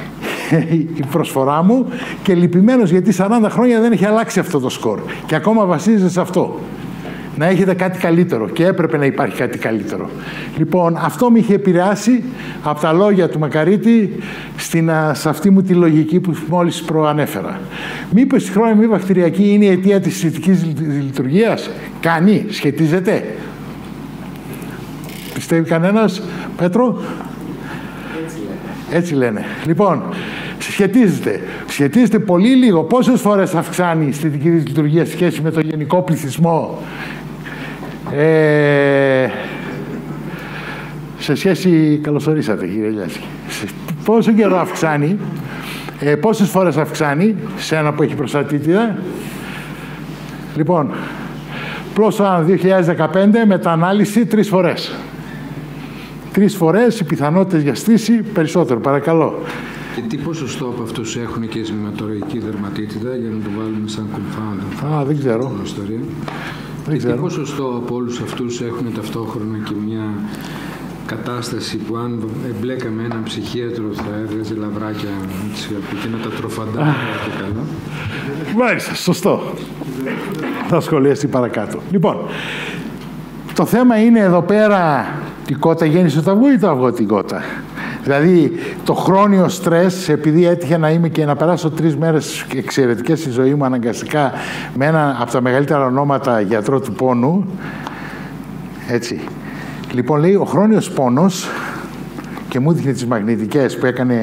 η προσφορά μου, και λυπημένος γιατί σαράντα χρόνια δεν έχει αλλάξει αυτό το σκορ και ακόμα βασίζεται σε αυτό. Να έχετε κάτι καλύτερο, και έπρεπε να υπάρχει κάτι καλύτερο. Λοιπόν, αυτό με είχε επηρεάσει από τα λόγια του Μακαρίτη στην, σε αυτή μου τη λογική που μόλις προανέφερα. Μήπως η χρόνια μη βακτηριακή είναι η αιτία της θητικής λειτουργίας? Κάνει, σχετίζεται? Πιστεύει κανένας, Πέτρο? Έτσι λένε. Έτσι λένε. Λοιπόν, σχετίζεται. Σχετίζεται πολύ λίγο. Πόσες φορές αυξάνει η θητική λειτουργία σε σχέση με το γενικό πληθυσμό? Ε, σε σχέση, καλώς ορίσατε κύριε Λιάση, πόσο καιρό αυξάνει, ε, πόσες φορές αυξάνει σε ένα που έχει προστατήτητα? Λοιπόν, πλώσο δύο χιλιάδες δεκαπέντε, μεταανάλυση τρεις φορές. Τρεις φορές οι πιθανότητες για στήση περισσότερο, παρακαλώ. Και τι ποσοστό από αυτούς έχουν και ζυμηματολογική δερματίτιδα, για να το βάλουμε σαν confound? Α, δεν ξέρω. Δεν και τι ποσοστό από όλους αυτούς έχουν ταυτόχρονα και μια κατάσταση που αν εμπλέκαμε έναν ψυχίατρο θα έβγαζε λαβράκια από εκείνα τα τροφαντά και καλά? Μάλιστα, σωστό. Θα σχολιαστεί παρακάτω. Λοιπόν, το θέμα είναι εδώ πέρα, η κότα γέννησε το αυγό ή το αυγό την κότα? Δηλαδή το χρόνιο στρες, επειδή έτυχε να είμαι και να περάσω τρεις μέρες εξαιρετικές στη ζωή μου αναγκαστικά με ένα από τα μεγαλύτερα ονόματα γιατρό του πόνου, έτσι. Λοιπόν, λέει, ο χρόνιος πόνος, και μου δείχνει τις μαγνητικές που έκανε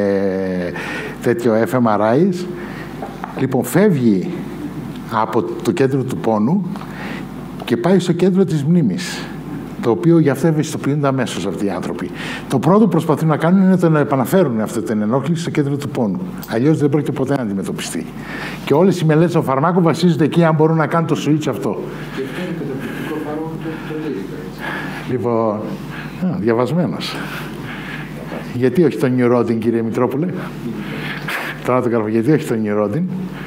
τέτοιο εφ εμ αρ άι, λοιπόν, φεύγει από το κέντρο του πόνου και πάει στο κέντρο της μνήμης, το οποίο γι' αυτό ευαισθητοποιούνται αμέσως αυτοί οι άνθρωποι. Το πρώτο που προσπαθούν να κάνουν είναι το να επαναφέρουν αυτή την ενόχληση στο κέντρο του πόνου. Αλλιώς δεν πρόκειται ποτέ να αντιμετωπιστεί. Και όλες οι μελέτες των φαρμάκων βασίζονται εκεί, αν μπορούν να κάνουν το switch αυτό. Και αυτό είναι καταπληκτικό φάρμακο που το λέει. Λοιπόν, α, διαβασμένος. Γιατί όχι το Neurodin, κύριε Μητρόπουλε? Τώρα το κάνω. Γιατί όχι το Neurodin?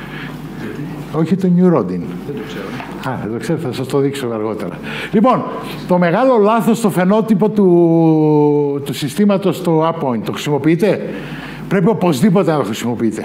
Όχι το Neurodin. Δεν το ξέρω. Α, δεν το ξέρω, θα σας το δείξω αργότερα. Λοιπόν, το μεγάλο λάθος στο φαινότυπο του, του συστήματος του Apoint, το χρησιμοποιείτε? Πρέπει οπωσδήποτε να το χρησιμοποιείτε.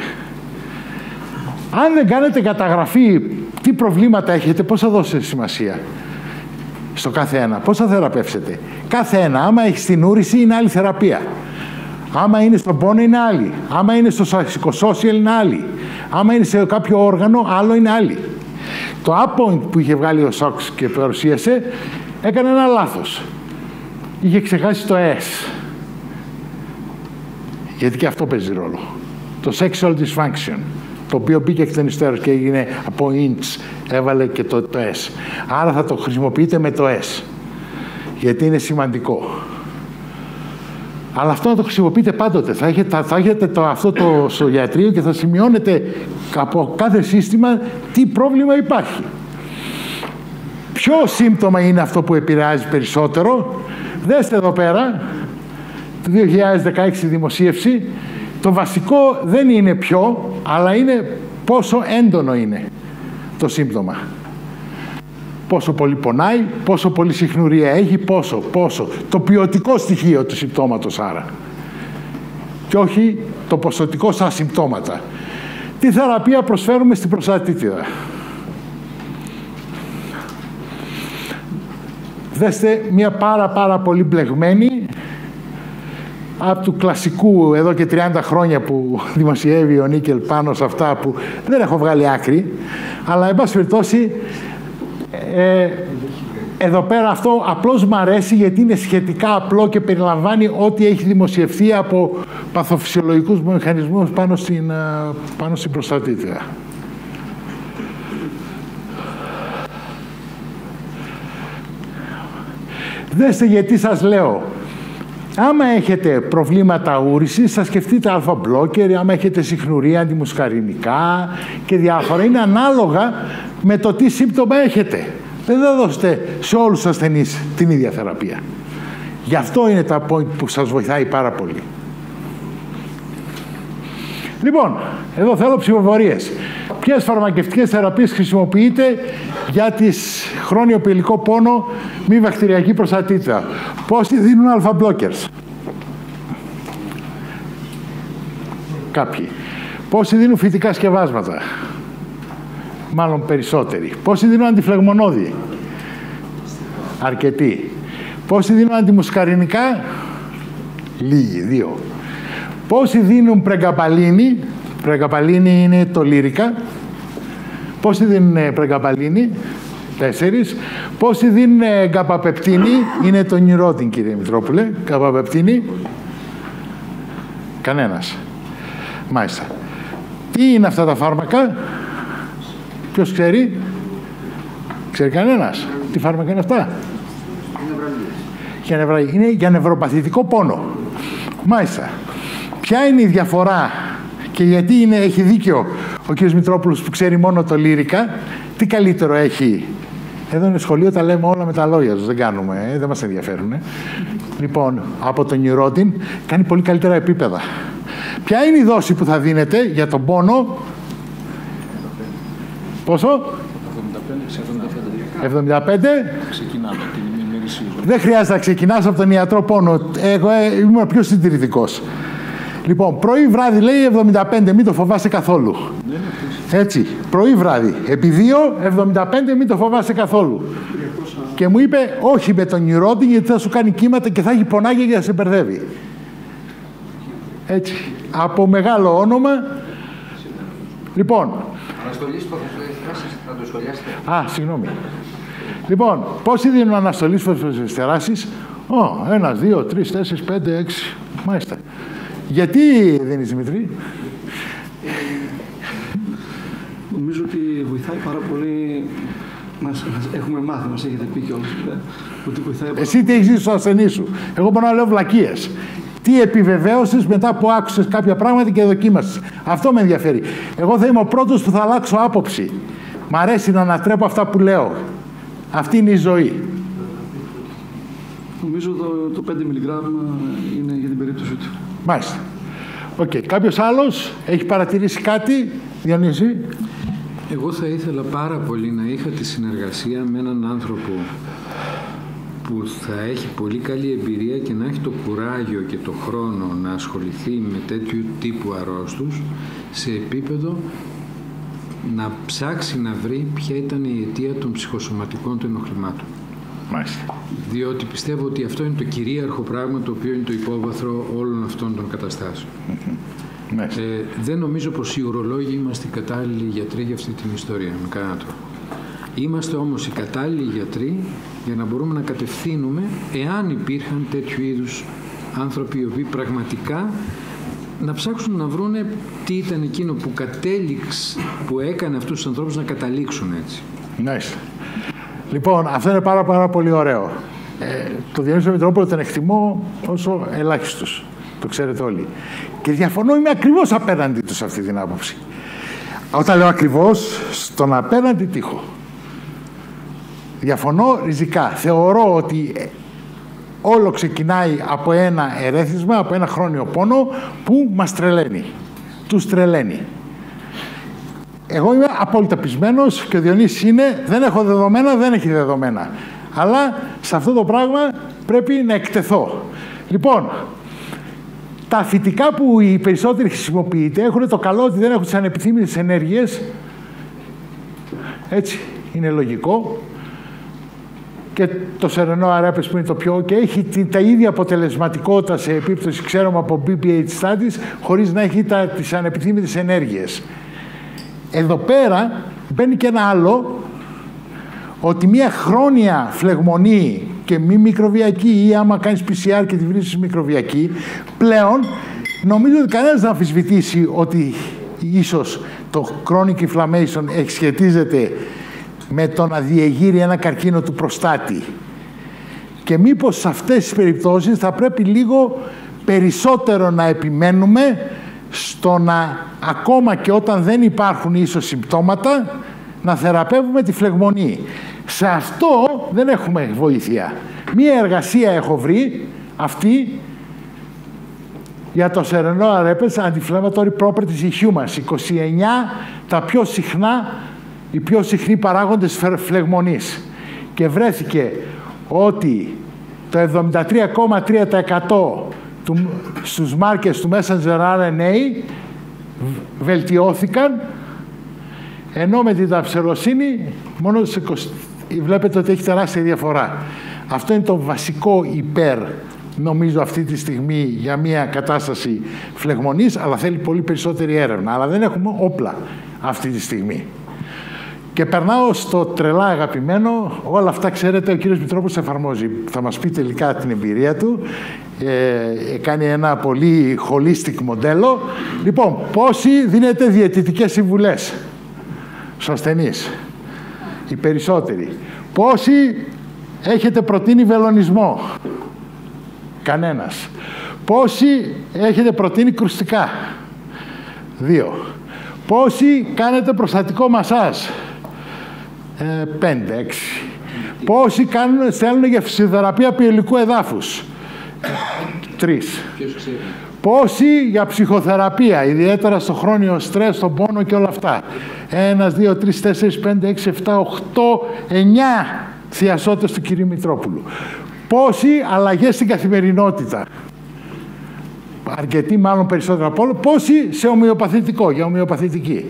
Αν δεν κάνετε καταγραφή τι προβλήματα έχετε, πώς θα δώσετε σημασία στο κάθε ένα, πώς θα θεραπεύσετε? Κάθε ένα, άμα έχει την ούρηση, είναι άλλη θεραπεία. Άμα είναι στον πόνο, είναι άλλη. Άμα είναι στο psychosocial, είναι άλλη. Άμα είναι σε κάποιο όργανο, άλλο είναι άλλη. Το Apoint που είχε βγάλει ο Σόξ και παρουσίασε, έκανε ένα λάθος. Είχε ξεχάσει το S. Γιατί και αυτό παίζει ρόλο. Το sexual dysfunction. Το το οποίο μπήκε εκ των υστέρων και έγινε από inch, έβαλε και το, το S. Άρα θα το χρησιμοποιείτε με το S, γιατί είναι σημαντικό. Αλλά αυτό να το χρησιμοποιείτε πάντοτε. Θα έχετε, θα, θα έχετε το, αυτό το στο ιατρείο και θα σημειώνετε από κάθε σύστημα τι πρόβλημα υπάρχει. Ποιο σύμπτωμα είναι αυτό που επηρεάζει περισσότερο? Δέστε εδώ πέρα, το δύο χιλιάδες δεκαέξι δημοσίευση. Το βασικό δεν είναι ποιο, αλλά είναι πόσο έντονο είναι το σύμπτωμα. Πόσο πολύ πονάει, πόσο πολύ συχνουρία έχει, πόσο, πόσο. Το ποιοτικό στοιχείο του συμπτώματος άρα. Και όχι το ποσοτικό σαν συμπτώματα. Τι θεραπεία προσφέρουμε στην προστατήτηδα? Δέστε μια πάρα πάρα πολύ μπλεγμένη από του κλασικού εδώ και τριάντα χρόνια που δημοσιεύει ο Νίκελ πάνω σε αυτά που δεν έχω βγάλει άκρη, αλλά εν πάση περιπτώσει ε, εδώ πέρα αυτό απλώς μ' αρέσει γιατί είναι σχετικά απλό και περιλαμβάνει ό,τι έχει δημοσιευθεί από παθοφυσιολογικούς μηχανισμούς πάνω στην, πάνω στην προστατήτηδα. Δέστε γιατί σας λέω. Άμα έχετε προβλήματα ούρησης, θα σκεφτείτε αλφα-μπλόκερ, άμα έχετε συχνουρία, αντιμουσκαρινικά και διάφορα. Είναι ανάλογα με το τι σύμπτωμα έχετε. Δεν θα δώσετε σε όλους τους ασθενείς την ίδια θεραπεία. Γι' αυτό είναι τα point που σας βοηθάει πάρα πολύ. Λοιπόν, εδώ θέλω ψηφοφορίες. Ποιες φαρμακευτικές θεραπείες χρησιμοποιείτε για τις χρόνιο πυλικό πόνο μη βακτηριακή προστατήτηδα? Πόσοι δίνουν αλφα-μπλόκερς? Κάποιοι. Πόσοι δίνουν φυτικά σκευάσματα? Μάλλον περισσότεροι. Πόσοι δίνουν αντιφλεγμονώδη? Αρκετοί. Πόσοι δίνουν αντιμουσκαρινικά? Λίγοι, δύο. Πόσοι δίνουν πρεγκαπαλίνη? Πρεγκαπαλίνη είναι το λύρικα. Πόσοι δίνουν πρεγκαπαλίνη? Τέσσερις. Πόσοι δίνουν γκαπαπεπτίνη? Είναι το νιουρότιν, κύριε Μητρόπουλε. Γκαπαπεπτίνη. Κανένας. Μάλιστα. Τι είναι αυτά τα φάρμακα? Ποιος ξέρει? Ξέρει κανένας? Τι φάρμακα είναι αυτά? Για νευρα... Είναι για νευροπαθητικό πόνο. Μάλιστα. Ποια είναι η διαφορά και γιατί είναι, έχει δίκιο ο κ. Μητρόπουλος που ξέρει μόνο το λύρικα? Τι καλύτερο έχει? Εδώ είναι σχολείο, τα λέμε όλα με τα λόγια τους, δεν κάνουμε, ε, δεν μας ενδιαφέρουν. Ε. Λοιπόν, από το νιουρότιν κάνει πολύ καλύτερα επίπεδα. Ποια είναι η δόση που θα δίνετε για τον πόνο? Πόσο? εβδομήντα πέντε. Ξεκινάμε την ημερησία. Δεν χρειάζεται να ξεκινάς από τον ιατρό πόνο. Εγώ ε, ήμουν πιο συντηρητικός. Λοιπόν, πρωί βράδυ λέει εβδομήντα πέντε, μην το φοβάσαι καθόλου. Έτσι, πρωί βράδυ. Επί δύο, εβδομήντα πέντε, μην το φοβάσαι καθόλου. Και μου είπε, όχι με τον νιουρότιν, γιατί θα σου κάνει κύματα και θα έχει πονάγια και θα σε μπερδεύει. Έτσι, από μεγάλο όνομα. Λοιπόν. Αναστολή θα το σχολιάσετε. Α, συγγνώμη. Λοιπόν, πόσοι δίνουν αναστολή στις τεράσεις? Ω, ένα, δύο, τρεις, τέσσερις, πέντε, έξι. Μάλιστα. Γιατί δίνεις, Δημητρή? Ε, νομίζω ότι βοηθάει πάρα πολύ. Μας, έχουμε μάθει, μας έχετε πει κιόλας. Ότι βοηθάει πάρα... Εσύ τι έχεις δει στο ασθενή σου? Εγώ μπορώ να λέω βλακίες. Τι επιβεβαίωσες μετά που άκουσες κάποια πράγματα και δοκίμασες? Αυτό με ενδιαφέρει. Εγώ θα είμαι ο πρώτος που θα αλλάξω άποψη. Μ' αρέσει να ανατρέπω αυτά που λέω. Αυτή είναι η ζωή. Νομίζω το, το πέντε μιλιγκράμμα είναι για την περίπτωση του. Μάλιστα. Οκ. Okay. Κάποιος άλλος έχει παρατηρήσει κάτι, Διονύση? Εγώ θα ήθελα πάρα πολύ να είχα τη συνεργασία με έναν άνθρωπο που θα έχει πολύ καλή εμπειρία και να έχει το κουράγιο και το χρόνο να ασχοληθεί με τέτοιου τύπου αρρώστους σε επίπεδο να ψάξει να βρει ποια ήταν η αιτία των ψυχοσωματικών του ενοχλημάτων. Μάλιστα. Διότι πιστεύω ότι αυτό είναι το κυρίαρχο πράγμα το οποίο είναι το υπόβαθρο όλων αυτών των καταστάσεων. Mm-hmm. Ε, δεν νομίζω πως οι ουρολόγοι είμαστε οι κατάλληλοι γιατροί για αυτή την ιστορία, με κανέναν τρόπο. Είμαστε όμως οι κατάλληλοι γιατροί για να μπορούμε να κατευθύνουμε εάν υπήρχαν τέτοιου είδους άνθρωποι οι οποίοι πραγματικά να ψάξουν να βρούνε τι ήταν εκείνο που κατέληξε, που έκανε αυτούς τους ανθρώπους να καταλήξουν έτσι. Nice. Λοιπόν, αυτό είναι πάρα, πάρα πολύ ωραίο. Ε, το Διονύσιο Μητρόπουλο τον εκτιμώ όσο ελάχιστος. Το ξέρετε όλοι. Και διαφωνώ, είμαι ακριβώς απέναντι του σε αυτή την άποψη. Όταν λέω ακριβώς, στον απέναντι τοίχο. Διαφωνώ ριζικά. Θεωρώ ότι όλο ξεκινάει από ένα ερέθισμα, από ένα χρόνιο πόνο που μας τρελαίνει. Τους τρελαίνει. Εγώ είμαι απόλυτα πεισμένος και ο Διονύσης είναι, δεν έχω δεδομένα, δεν έχει δεδομένα. Αλλά σε αυτό το πράγμα πρέπει να εκτεθώ. Λοιπόν, τα φυτικά που οι περισσότεροι χρησιμοποιείτε έχουν το καλό ότι δεν έχουν τις ανεπιθύμητες ενέργειες. Έτσι, είναι λογικό. Και το σερενό αρέπες που είναι το πιο και έχει τα ίδια αποτελεσματικότητα σε επίπτωση, ξέρουμε από μπι πι έιτς studies, χωρίς να έχει τα, τις ανεπιθύμητες ενέργειες. Εδώ πέρα μπαίνει και ένα άλλο, ότι μια χρόνια φλεγμονή και μη μικροβιακή ή άμα κάνεις πι σι αρ και τη βρίσκεις μικροβιακή, πλέον νομίζω ότι κανένας δεν αμφισβητήσει ότι ίσως το chronic inflammation σχετίζεται με το να διεγείρει ένα καρκίνο του προστάτη. Και μήπως σε αυτές τις περιπτώσεις θα πρέπει λίγο περισσότερο να επιμένουμε στο να, ακόμα και όταν δεν υπάρχουν ίσως συμπτώματα, να θεραπεύουμε τη φλεγμονή. Σε αυτό δεν έχουμε βοήθεια. Μία εργασία έχω βρει, αυτή, για το σερενό αρέπες, anti-inflammatory properties in humans. είκοσι εννιά τα πιο συχνά, οι πιο συχνοί παράγοντες φλεγμονής. Και βρέθηκε ότι το εβδομήντα τρία κόμμα τρία τοις εκατό του, στους μάρκες του messenger αρ εν έι βελτιώθηκαν, ενώ με την ταψελοσύνη μόνο σε είκοσι, βλέπετε ότι έχει τεράστια διαφορά. Αυτό είναι το βασικό υπέρ, νομίζω, αυτή τη στιγμή για μια κατάσταση φλεγμονής, αλλά θέλει πολύ περισσότερη έρευνα. Αλλά δεν έχουμε όπλα αυτή τη στιγμή. Και περνάω στο τρελά αγαπημένο, όλα αυτά ξέρετε, ο κύριος Μητρόπουλος εφαρμόζει. Θα μας πει τελικά την εμπειρία του. Ε, κάνει ένα πολύ holistic μοντέλο. Λοιπόν, πόσοι δίνετε διαιτητικές συμβουλές στους ασθενείς? Οι περισσότεροι. Πόσοι έχετε προτείνει βελονισμό? Κανένας. Πόσοι έχετε προτείνει κρουστικά? Δύο. Πόσοι κάνετε προστατικό μασάζ? Ε, πέντε, έξι. Πόσοι κάνουν, στέλνουν για φυσιοθεραπεία πιελικού εδάφους? Ε, τρεις. Πόσοι για ψυχοθεραπεία, ιδιαίτερα στο χρόνιο στρες, στον πόνο και όλα αυτά? Ένας, δύο, τρεις, τέσσερις, πέντε, έξι, επτά, οχτώ, εννιά θειασότες του κυρίου Μητρόπουλου. Πόσοι αλλαγές στην καθημερινότητα? Αρκετοί, μάλλον περισσότερο από όλο. Πόσοι σε ομοιοπαθητικό, για ομοιοπαθητική?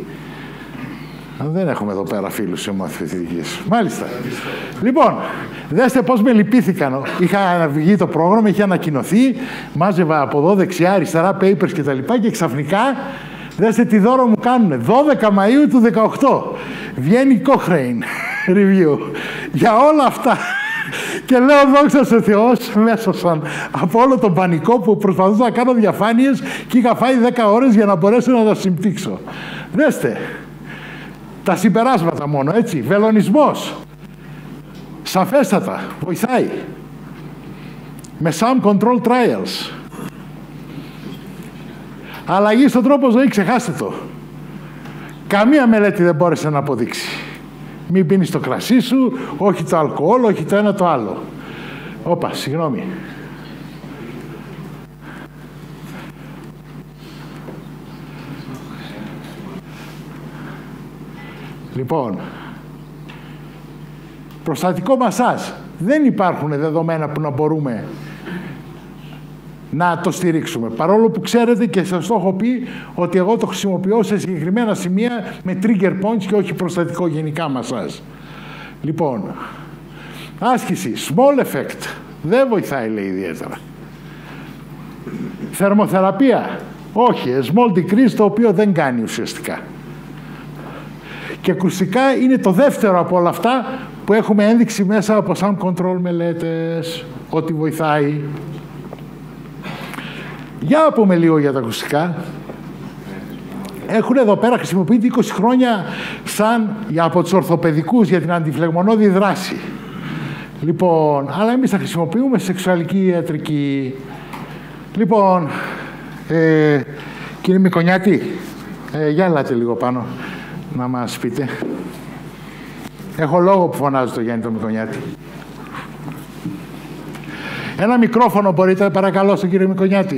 Δεν έχουμε εδώ πέρα φίλους σε ομοιοπαθητικής. Μάλιστα. Λοιπόν, δέστε πώς με λυπήθηκαν. Είχα βγει το πρόγραμμα, είχε ανακοινωθεί, μάζευα από εδώ δεξιά, αριστερά, papers και τα λοιπά και ξαφνικά, δέστε τι δώρο μου κάνουνε. δώδεκα Μαΐου του δεκαοκτώ. Βγαίνει Cochrane review για όλα αυτά. Και λέω, δόξα ο Θεός, με έσωσαν από όλο τον πανικό που προσπαθούσα να κάνω διαφάνειες και είχα φάει δέκα ώρες για να μπορέσω να τα συμπτύξω. Δέστε, τα συμπεράσματα μόνο, έτσι. Βελονισμός. Σαφέστατα, βοηθάει. Με sound control trials. Αλλαγή στον τρόπο ζωή, ξεχάστε το. Καμία μελέτη δεν μπόρεσε να αποδείξει. Μην πίνεις το κρασί σου, όχι το αλκοόλ, όχι το ένα το άλλο. Όπα, συγγνώμη. Λοιπόν, προστατικό μασάζ. Δεν υπάρχουν δεδομένα που να μπορούμε να το στηρίξουμε. Παρόλο που ξέρετε και σας το έχω πει ότι εγώ το χρησιμοποιώ σε συγκεκριμένα σημεία με trigger points και όχι προστατικό γενικά μασάζ. Λοιπόν, άσκηση, small effect. Δεν βοηθάει, λέει, ιδιαίτερα. Θερμοθεραπεία. Όχι, small decrease, το οποίο δεν κάνει ουσιαστικά. Και ακουστικά είναι το δεύτερο από όλα αυτά που έχουμε ένδειξη μέσα από sound control μελέτες ότι βοηθάει. Για να πούμε λίγο για τα ακουστικά. Έχουν εδώ πέρα χρησιμοποιείται είκοσι χρόνια σαν από τους ορθοπαιδικούς για την αντιφλεγμονώδη δράση. Λοιπόν, αλλά εμείς τα χρησιμοποιούμε σε σεξουαλική ιατρική. Λοιπόν, ε, κύριε Μικονιάτη, ε, για ελάτε λίγο πάνω να μας πείτε. Έχω λόγο που φωνάζω το Γιάννη το Μικονιάτη. Ένα μικρόφωνο μπορείτε, παρακαλώ, στον κύριο Μικονιάτη.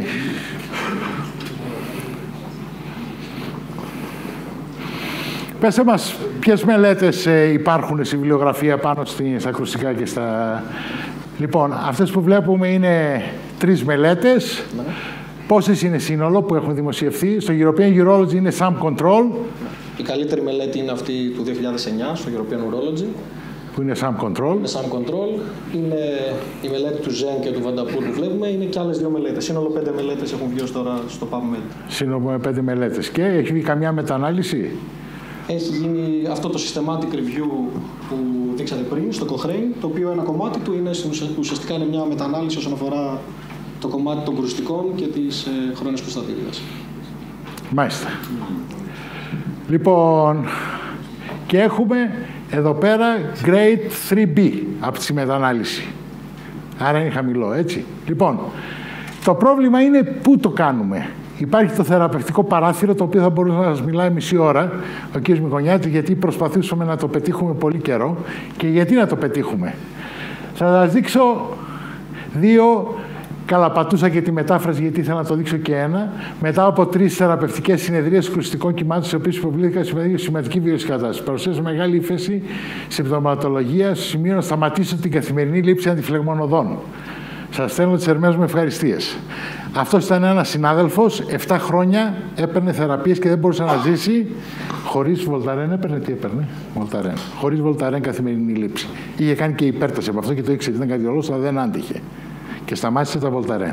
Πέστε μας ποιες μελέτες ε, υπάρχουν στη βιβλιογραφία πάνω στα ακουστικά και στα... Λοιπόν, αυτές που βλέπουμε είναι τρεις μελέτες. Ναι. Πόσες είναι σύνολο που έχουν δημοσιευθεί? Στο European Urology είναι Sam Control. Η καλύτερη μελέτη είναι αυτή του δύο χιλιάδες εννιά στο European Urology. Που είναι Sam Control. Είναι Sam Control. Είναι η μελέτη του Ζεν και του Βανταπούρ που βλέπουμε. Είναι και άλλες δύο μελέτες. Σύνολο πέντε μελέτες έχουν βγει ως τώρα στο PubMed. Σύνολο με πέντε μελέτες. Και έχει βγει καμιά μετανάλυση? Έχει γίνει αυτό το systematic review που δείξατε πριν στο Cochrane, το οποίο ένα κομμάτι του είναι ουσιαστικά είναι μια μετανάλυση όσον αφορά το κομμάτι των κρουστικών και της ε, χρόνιας προστατήριας. Μάλιστα. Mm. Λοιπόν, και έχουμε εδώ πέρα Grade θρι μπι από τη μετανάλυση. Άρα είναι χαμηλό, έτσι. Λοιπόν, το πρόβλημα είναι πού το κάνουμε. Υπάρχει το θεραπευτικό παράθυρο, το οποίο θα μπορούσε να σας μιλάει μισή ώρα ο κ. Μικονιάτη, γιατί προσπαθούσαμε να το πετύχουμε πολύ καιρό. Και γιατί να το πετύχουμε? Θα σας δείξω δύο, καλαπατούσα και τη μετάφραση γιατί ήθελα να το δείξω και ένα, μετά από τρεις θεραπευτικές συνεδρίες κρουστικών κυμάτων, στις οποίες υποβλήθηκαν σημαντική βιωσικατάσταση. Παρουσίασα μεγάλη ύφεση συμπτωματολογία, στο σημείο να σταματήσω την καθημερινή λήψη αντιφλεγμονωδών. Σας στέλνω τις θερμές μου ευχαριστίες. Αυτός ήταν ένας συνάδελφος, επτά χρόνια έπαιρνε θεραπείες και δεν μπορούσε να ζήσει χωρίς Βολταρέν. Έπαιρνε, τι έπαιρνε? Βολταρέν. Χωρίς Βολταρέν καθημερινή λήψη. Είχε κάνει και υπέρταση από αυτό και το ήξερε, ήταν καρδιολόγος, αλλά δεν άντυχε. Και σταμάτησε τα Βολταρέν.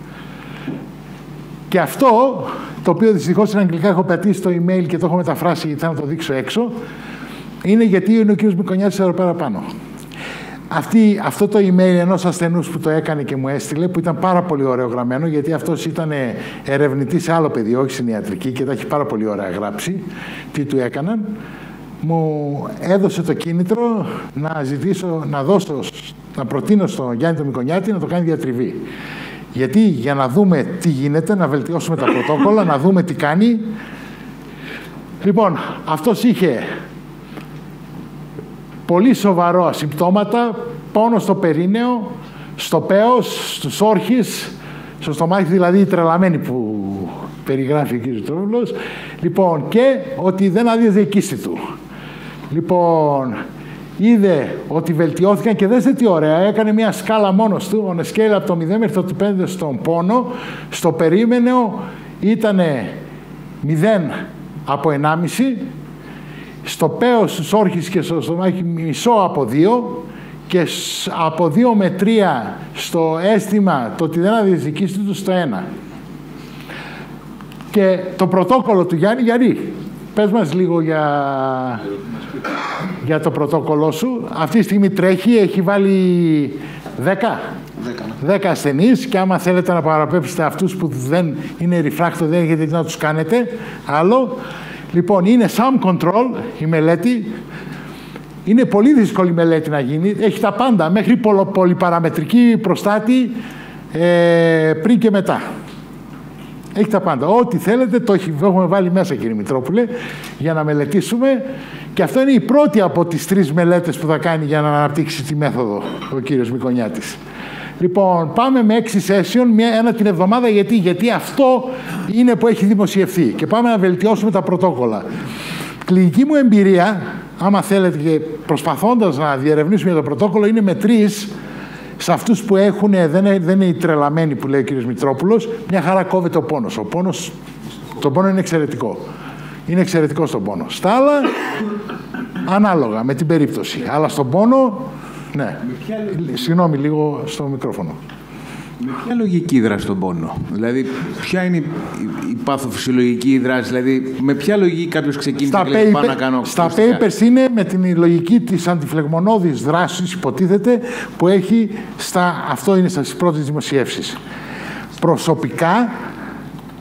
Και αυτό, το οποίο δυστυχώς στην αγγλικά έχω πατήσει στο email και το έχω μεταφράσει γιατί θα το δείξω έξω, είναι γιατί είναι ο κ. Μικονιάτης εδώ πέρα πάνω. Αυτή, αυτό το email ενός ασθενούς που το έκανε και μου έστειλε, που ήταν πάρα πολύ ωραίο γραμμένο, γιατί αυτός ήταν ερευνητής σε άλλο πεδίο, όχι στην ιατρική, και τα έχει πάρα πολύ ωραία γράψει τι του έκαναν, μου έδωσε το κίνητρο να ζητήσω, να δώσω, να προτείνω στον Γιάννη τον Μικονιάτη να το κάνει διατριβή. Γιατί για να δούμε τι γίνεται, να βελτιώσουμε τα πρωτόκολλα, να δούμε τι κάνει. Λοιπόν, αυτός είχε πολύ σοβαρό συμπτώματα, πόνο στο περίνεο, στο πέος, στους όρχες, στο στομάχι, δηλαδή η τρελαμένη που περιγράφει ο κ. Τρόβλος. Λοιπόν, και ότι δεν άδειαζε η κίστη του. Λοιπόν, είδε ότι βελτιώθηκαν και δέστε τι ωραία, έκανε μια σκάλα μόνος του, on a scale από το μηδέν μέχρι το πέντε στον πόνο, στο περίμενο ήτανε μηδέν από ενάμιση, στο πέος, στους όρχες και στο στομάχι μισό από δύο και από δύο με τρία στο αίσθημα το ότι δεν αδιαζικήστη του στο ένα. Και το πρωτόκολλο του Γιάννη, Γιάννη, πες μας λίγο για, για το πρωτόκολλο σου. Αυτή τη στιγμή τρέχει, έχει βάλει δέκα. δέκα ασθενείς και άμα θέλετε να παραπέψετε αυτούς που δεν είναι ρηφράκτο, δεν έχετε τι να τους κάνετε άλλο. Λοιπόν, είναι Sam Control η μελέτη. Είναι πολύ δύσκολη μελέτη να γίνει. Έχει τα πάντα, μέχρι πολυ, πολυπαραμετρική προστάτη ε, πριν και μετά. Έχει τα πάντα. Ό,τι θέλετε το έχουμε βάλει μέσα, κύριε Μητρόπουλε, για να μελετήσουμε. Και αυτό είναι η πρώτη από τις τρεις μελέτες που θα κάνει για να αναπτύξει τη μέθοδο ο κύριος Μικονιάτης. Λοιπόν, πάμε με έξι session, μία, ένα την εβδομάδα, γιατί, γιατί αυτό είναι που έχει δημοσιευθεί. Και πάμε να βελτιώσουμε τα πρωτόκολλα. Κλινική μου εμπειρία, άμα θέλετε και προσπαθώντας να διερευνήσουμε το πρωτόκολλο, είναι με τρεις, σε αυτούς που έχουν, δεν είναι, δεν είναι οι τρελαμένοι που λέει ο κύριος Μητρόπουλος, μια χαρά κόβεται ο πόνος. Ο πόνος, το πόνο είναι εξαιρετικό. Είναι εξαιρετικό στον πόνο. Στα άλλα, ανάλογα με την περίπτωση. Αλλά στον πόνο, ναι. Συγγνώμη, λίγο στο μικρόφωνο. Με ποια λογική δράση στον πόνο? Δηλαδή, ποια είναι η, η παθοφυσιολογική δράση? Δηλαδή, με ποια λογική κάποιος ξεκίνησε στα και λέει paper, πάω να κάνω... Στα papers είναι με την λογική της αντιφλεγμονώδης δράσης, υποτίθεται, που έχει στα... Αυτό είναι στις πρώτες δημοσιεύσεις. Προσωπικά,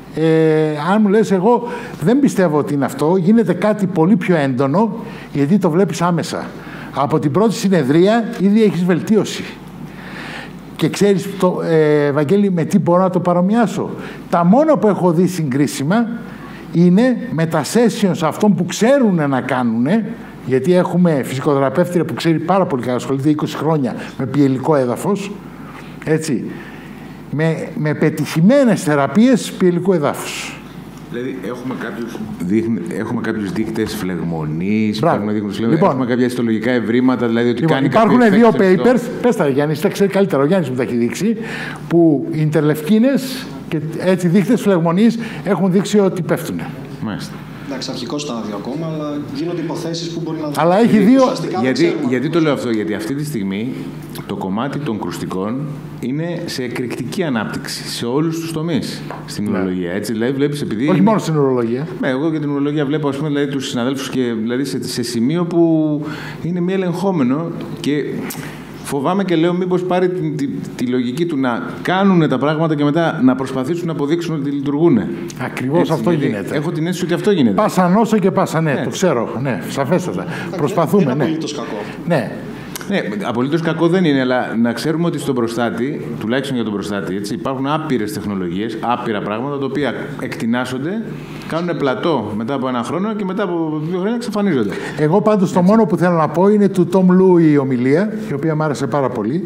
Ε, αν μου λες, εγώ δεν πιστεύω ότι είναι αυτό. Γίνεται κάτι πολύ πιο έντονο, γιατί το βλέπεις άμεσα. Από την πρώτη συνεδρία ήδη έχεις βελτίωση. Και ξέρεις, το, ε, Βαγγέλη, με τι μπορώ να το παρομοιάσω. Τα μόνα που έχω δει συγκρίσιμα είναι με τα sessions αυτών που ξέρουν να κάνουν, γιατί έχουμε φυσικοθεραπεύτρια που ξέρει πάρα πολύ καλά, ασχολείται είκοσι χρόνια με πιελικό έδαφος, έτσι, με, με πετυχημένες θεραπείες πιελικού εδάφους. Δηλαδή, έχουμε κάποιους, δείχνει, έχουμε κάποιους δείκτες φλεγμονής, δείχνους, λοιπόν, έχουμε κάποια ιστολογικά ευρήματα, δηλαδή ότι λοιπόν, κάνει υπάρχουν δύο papers, αυτό. πες τα Γιάννη, τα ξέρει καλύτερα, ο Γιάννης μου τα έχει δείξει, που οι ιντερλευκίνες και έτσι δείκτες φλεγμονής έχουν δείξει ότι πέφτουν. Μάλιστα. Εντάξει, αρχικό στάδιο ακόμα, αλλά γίνονται υποθέσεις που μπορεί να δουν. Αλλά έχει δύο. Γιατί, γιατί το λέω αυτό, γιατί αυτή τη στιγμή το κομμάτι των κρουστικών είναι σε εκρηκτική ανάπτυξη σε όλους τους τομείς στην ναι. ουρολογία. Έτσι, δηλαδή, βλέπεις, επειδή όχι είναι... μόνο στην ουρολογία. Ναι, εγώ για την ουρολογία βλέπω, ας πούμε, δηλαδή, τους συναδέλφους και δηλαδή, σε, σε σημείο που είναι μη ελεγχόμενο και φοβάμαι και λέω μήπως πάρει τη, τη, τη λογική του να κάνουν τα πράγματα και μετά να προσπαθήσουν να αποδείξουν ότι λειτουργούν. Ακριβώς αυτό γίνεται. Έχω την αίσθηση ότι αυτό γίνεται. Πάσαν όσο και πάσαν, ναι, ναι, το ξέρω. Ναι, σαφέστατα. Προσπαθούμε. Δεν είναι ναι. απολύτως κακό. Ναι. Ναι, απολύτως κακό δεν είναι, αλλά να ξέρουμε ότι στον προστάτη, τουλάχιστον για τον προστάτη, έτσι, υπάρχουν άπειρες τεχνολογίες, άπειρα πράγματα, τα οποία εκτινάσσονται, κάνουν πλατό μετά από ένα χρόνο και μετά από δύο χρόνια εξαφανίζονται. Εγώ πάντως το μόνο που θέλω να πω είναι του Τόμ Λου η ομιλία, η οποία μου άρεσε πάρα πολύ,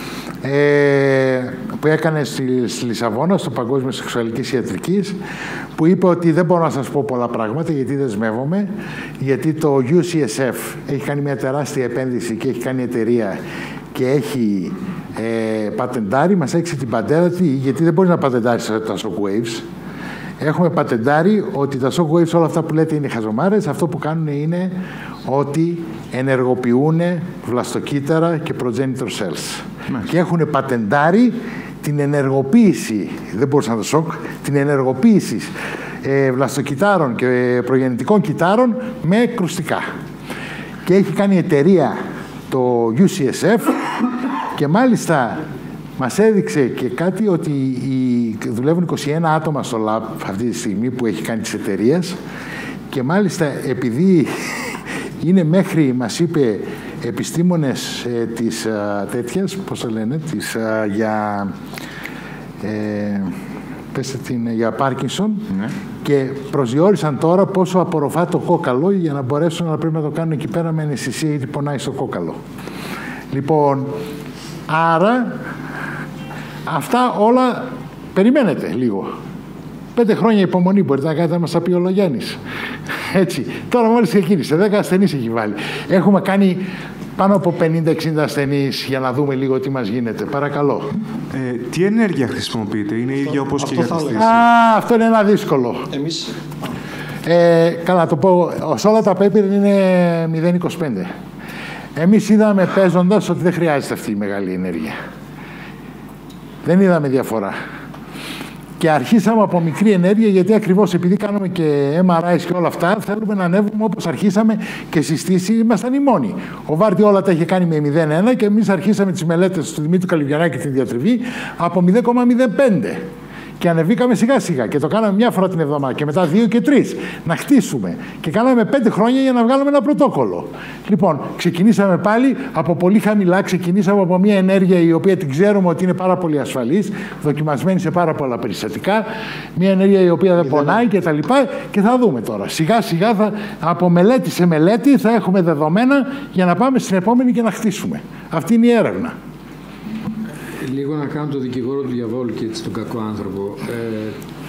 ε, που έκανε στη, στη Λισαβόνα, στο Παγκόσμιο Σεξουαλικής Ιατρικής, που είπε ότι δεν μπορώ να σας πω πολλά πράγματα γιατί δεσμεύομαι, γιατί το γιου σι ες εφ έχει κάνει μια τεράστια επένδυση και έχει κάνει εταιρεία και έχει ε, πατεντάρει, μας έξι την πατέρα του, γιατί δεν μπορεί να πατεντάρει τα shockwaves. Έχουμε πατεντάρει ότι τα shockwaves, όλα αυτά που λέτε είναι χαζομάρες, αυτό που κάνουν είναι ότι ενεργοποιούν βλαστοκύτταρα και progenitor cells. Μάλιστα. Και έχουν πατεντάρει την ενεργοποίηση, δεν μπορούσα να το σοκ, την ενεργοποίηση ε, βλαστοκυτάρων και προγεννητικών κυτάρων με κρουστικά. Και έχει κάνει εταιρεία το γιου σι ες εφ και μάλιστα μας έδειξε και κάτι ότι οι, δουλεύουν είκοσι ένα άτομα στο lab αυτή τη στιγμή που έχει κάνει τις εταιρείες και μάλιστα επειδή είναι μέχρι, μας είπε, επιστήμονες ε, της α, τέτοιας, πώς το λένε, της, α, για, ε, πέστε την, για Πάρκινσον, ναι. Και προσδιορίσαν τώρα πόσο απορροφά το κόκαλο για να μπορέσουν να πρέπει να το κάνουν εκεί πέρα με αναισθησία γιατί πονάει στο κόκαλο. Λοιπόν, άρα αυτά όλα περιμένετε λίγο. Πέντε χρόνια υπομονή μπορείτε να κάνετε να μας τα πει ο Λογιάννης. Έτσι. Τώρα μόλις ξεκίνησε, δέκα ασθενείς έχει βάλει. Έχουμε κάνει πάνω από πενήντα εξήντα ασθενείς για να δούμε λίγο τι μας γίνεται. Παρακαλώ. Ε, τι ενέργεια χρησιμοποιείτε, είναι η ίδια όπως και για τη στήση? Α, αυτό είναι ένα δύσκολο. Εμείς... Ε, καλά, το πω, σε όλα τα paper είναι μηδέν κόμμα είκοσι πέντε. Εμείς είδαμε παίζοντας ότι δεν χρειάζεται αυτή η μεγάλη ενέργεια. Δεν είδαμε διαφορά. Και αρχίσαμε από μικρή ενέργεια, γιατί ακριβώς επειδή κάνουμε και εμ αρ άι και όλα αυτά, θέλουμε να ανέβουμε όπως αρχίσαμε και στη στήση ήμασταν οι μόνοι. Ο Βάρτη όλα τα είχε κάνει με μηδέν κόμμα ένα και εμείς αρχίσαμε τις μελέτες του Δημήτρου Καλυβιανάκη και την διατριβή από μηδέν κόμμα μηδέν πέντε. Και ανεβήκαμε σιγά σιγά και το κάναμε μια φορά την εβδομάδα και μετά δύο και τρεις να χτίσουμε. Και κάναμε πέντε χρόνια για να βγάλουμε ένα πρωτόκολλο. Λοιπόν, ξεκινήσαμε πάλι από πολύ χαμηλά, ξεκινήσαμε από μια ενέργεια η οποία την ξέρουμε ότι είναι πάρα πολύ ασφαλής, δοκιμασμένη σε πάρα πολλά περιστατικά, μια ενέργεια η οποία δεν πονάει και τα λοιπά και θα δούμε τώρα. Σιγά σιγά θα, από μελέτη σε μελέτη θα έχουμε δεδομένα για να πάμε στην επόμενη και να χτίσουμε. Αυτή είναι η έρευνα. Λίγο να κάνω το δικηγόρο του διαβόλου και έτσι τον κακό άνθρωπο. Ε,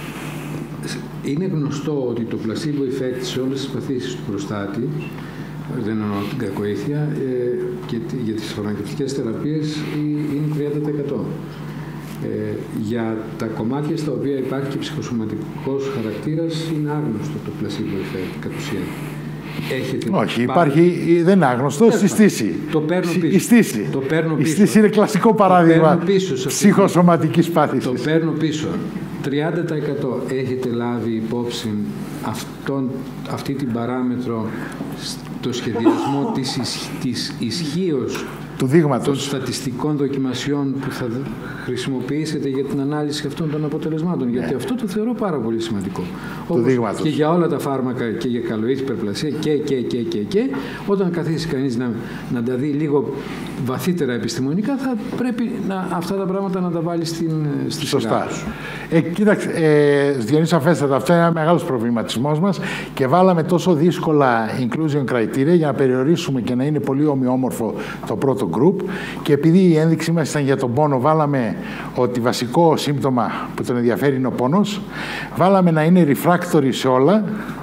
είναι γνωστό ότι το placebo effect σε όλες τις παθήσεις του προστάτη, δεν εννοώ την κακοήθεια, ε, και για τις φαρμακευτικές θεραπείες είναι τριάντα τοις εκατό. Ε, για τα κομμάτια στα οποία υπάρχει και ψυχοσωματικός χαρακτήρας είναι άγνωστο το placebo effect κατ' ουσίαν. Έχετε όχι, υπάρχει, δεν είναι άγνωστο, στη στήση. Το παίρνω πίσω. Η στήση. Το παίρνω πίσω. Η στήση είναι κλασικό παράδειγμα ψυχοσωματικής πάθησης. Το παίρνω πίσω. τριάντα τοις εκατό έχετε λάβει υπόψη αυτόν, αυτή την παράμετρο στο σχεδιασμό της, ισχ, της ισχύως του δείγματος των στατιστικών δοκιμασιών που θα χρησιμοποιήσετε για την ανάλυση αυτών των αποτελεσμάτων. Ναι. Γιατί αυτό το θεωρώ πάρα πολύ σημαντικό. Όπως και για όλα τα φάρμακα και για καλοήθη υπερπλασία και, και, και, και, και, όταν καθίσει κανείς να, να τα δει λίγο βαθύτερα επιστημονικά, θα πρέπει να, αυτά τα πράγματα να τα βάλει στην, στη σωστά. Ε, κοίταξε, ε, Διονύση, σαφέστατα, αυτό είναι ένα μεγάλος προβληματισμός μας και βάλαμε τόσο δύσκολα inclusion criteria για να περιορίσουμε και να είναι πολύ ομοιόμορφο το πρώτο group, και επειδή η ένδειξή μας ήταν για τον πόνο, βάλαμε ότι βασικό σύμπτωμα που τον ενδιαφέρει είναι ο πόνος, βάλαμε να είναι refractory σε όλα,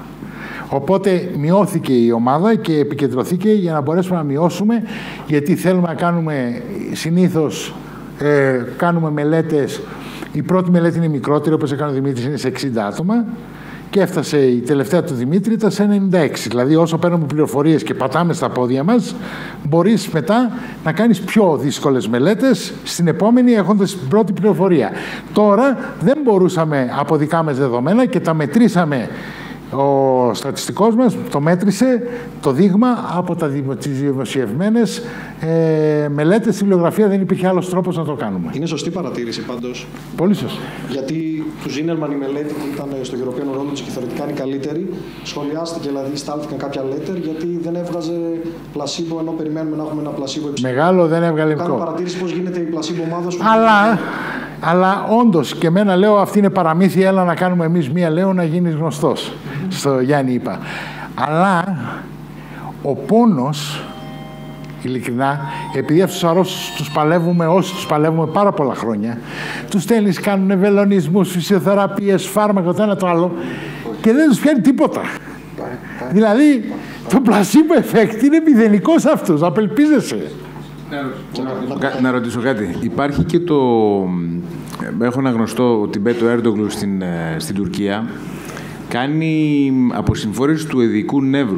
οπότε μειώθηκε η ομάδα και επικεντρωθήκε για να μπορέσουμε να μειώσουμε, γιατί θέλουμε να κάνουμε συνήθως ε, κάνουμε μελέτες. Η πρώτη μελέτη είναι μικρότερη, όπως έκανε ο Δημήτρης, είναι σε εξήντα άτομα, και έφτασε η τελευταία του Δημήτρη ήταν σε ενενήντα έξι. Δηλαδή, όσο παίρνουμε πληροφορίες και πατάμε στα πόδια μας, μπορείς μετά να κάνεις πιο δύσκολες μελέτες στην επόμενη, έχοντας την πρώτη πληροφορία. Τώρα δεν μπορούσαμε από δικά μας δεδομένα και τα μετρήσαμε. Ο στατιστικός μας το μέτρησε το δείγμα από τα δημοσιευμένες ε, μελέτες. Στη βιβλιογραφία δεν υπήρχε άλλος τρόπος να το κάνουμε. Είναι σωστή παρατήρηση πάντως. Πολύ σωστή. Γιατί του Ζίνερμαν η μελέτη που ήταν στο European Neurology και θεωρητικά είναι η καλύτερη, σχολιάστηκε, δηλαδή στάλθηκαν κάποια letter γιατί δεν έβγαζε πλασίμπο, ενώ περιμένουμε να έχουμε ένα πλασίμπο υψηλό. Μεγάλο δεν έβγαλε. Κάνω παρατήρηση πώς γίνεται η πλασίμπο ομάδα σου. Αλλά, αλλά όντως και εμένα λέω αυτή είναι παραμύθι, έλα να κάνουμε εμείς μία, λέω να γίνεις γνωστός. Στο Γιάννη είπα. Αλλά ο πόνος, ειλικρινά, επειδή αυτούς τους αρρώστους τους παλεύουμε, όσοι τους παλεύουμε πάρα πολλά χρόνια, τους στέλνεις, κάνουν βελονισμούς, φυσιοθεραπείες, φάρμακα, το ένα το άλλο, και δεν τους πιάνει τίποτα. Δηλαδή, το placebo effect είναι μηδενικό σε αυτούς, απελπίζεσαι. Να, να ρωτήσω κάτι. Υπάρχει και το... Έχω ένα γνωστό, την Μπέτο Έρντογλου στην, στην Τουρκία, κάνει αποσυμφόρηση του ειδικού νεύρου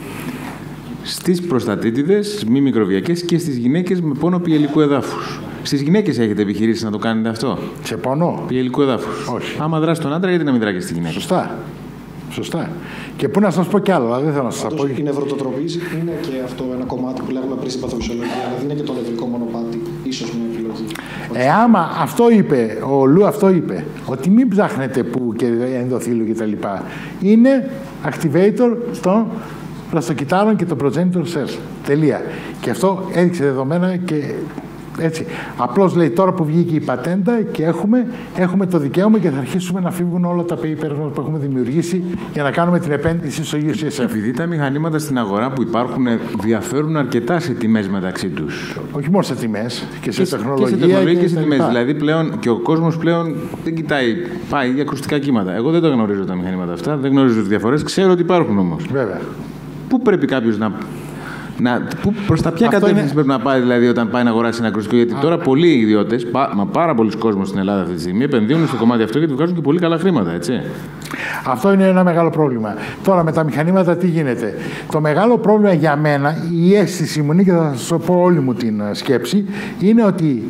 στις προστατήτιδες μη μικροβιακές και στις γυναίκες με πόνο πιελικού εδάφους. Στις γυναίκες έχετε επιχειρήσει να το κάνετε αυτό? Σε πόνο? Πιελικού εδάφους. Όχι. Άμα δράσει τον άντρα, γιατί να μην δράσει στη γυναίκα? Σωστά. Σωστά. Και πού να σας πω κι άλλο, αλλά δεν θέλω να σας πω. Η νευροτοτροπής είναι και αυτό ένα κομμάτι που λέγουμε πριν στην παθοφυσιολογία, δηλαδή είναι και το νευρικό μονοπάτι, ίσως μια επιλογή. Ε, άμα αυτό είπε, ο Λου αυτό είπε, ότι μην ψάχνετε που και ενδοθύλου και τα λοιπά. Είναι activator των πλαστοκυτάρων και των progenitor cells. Τελεία. Και αυτό έδειξε δεδομένα και έτσι. Απλώς λέει τώρα που βγήκε η πατέντα και έχουμε, έχουμε το δικαίωμα και θα αρχίσουμε να φύγουν όλα τα papers που έχουμε δημιουργήσει για να κάνουμε την επένδυση στο γιου σι ες εφ. Επειδή τα μηχανήματα στην αγορά που υπάρχουν διαφέρουν αρκετά σε τιμές μεταξύ τους. Όχι μόνο σε τιμές, και σε και τεχνολογία. Και σε τεχνολογία και, και σε τιμές. Δηλαδή πλέον και ο κόσμος πλέον δεν κοιτάει, πάει για ακουστικά κύματα. Εγώ δεν το γνωρίζω τα μηχανήματα αυτά, δεν γνωρίζω τις διαφορές, ξέρω ότι υπάρχουν όμως. Βέβαια. Πού πρέπει κάποιος να. Να, που, προς τα ποια κατεύθυνση είναι... πρέπει να πάει, δηλαδή, όταν πάει να αγοράσει ένα ακουστικό? Γιατί Α. τώρα πολλοί ιδιώτες, πά, μα πάρα πολλοί κόσμος στην Ελλάδα αυτή τη στιγμή, επενδύουν στο κομμάτι αυτό γιατί βγάζουν και πολύ καλά χρήματα, έτσι. Αυτό είναι ένα μεγάλο πρόβλημα. Τώρα με τα μηχανήματα τι γίνεται? Το μεγάλο πρόβλημα για μένα, η αίσθηση μου είναι, και θα σας πω όλη μου την σκέψη, είναι ότι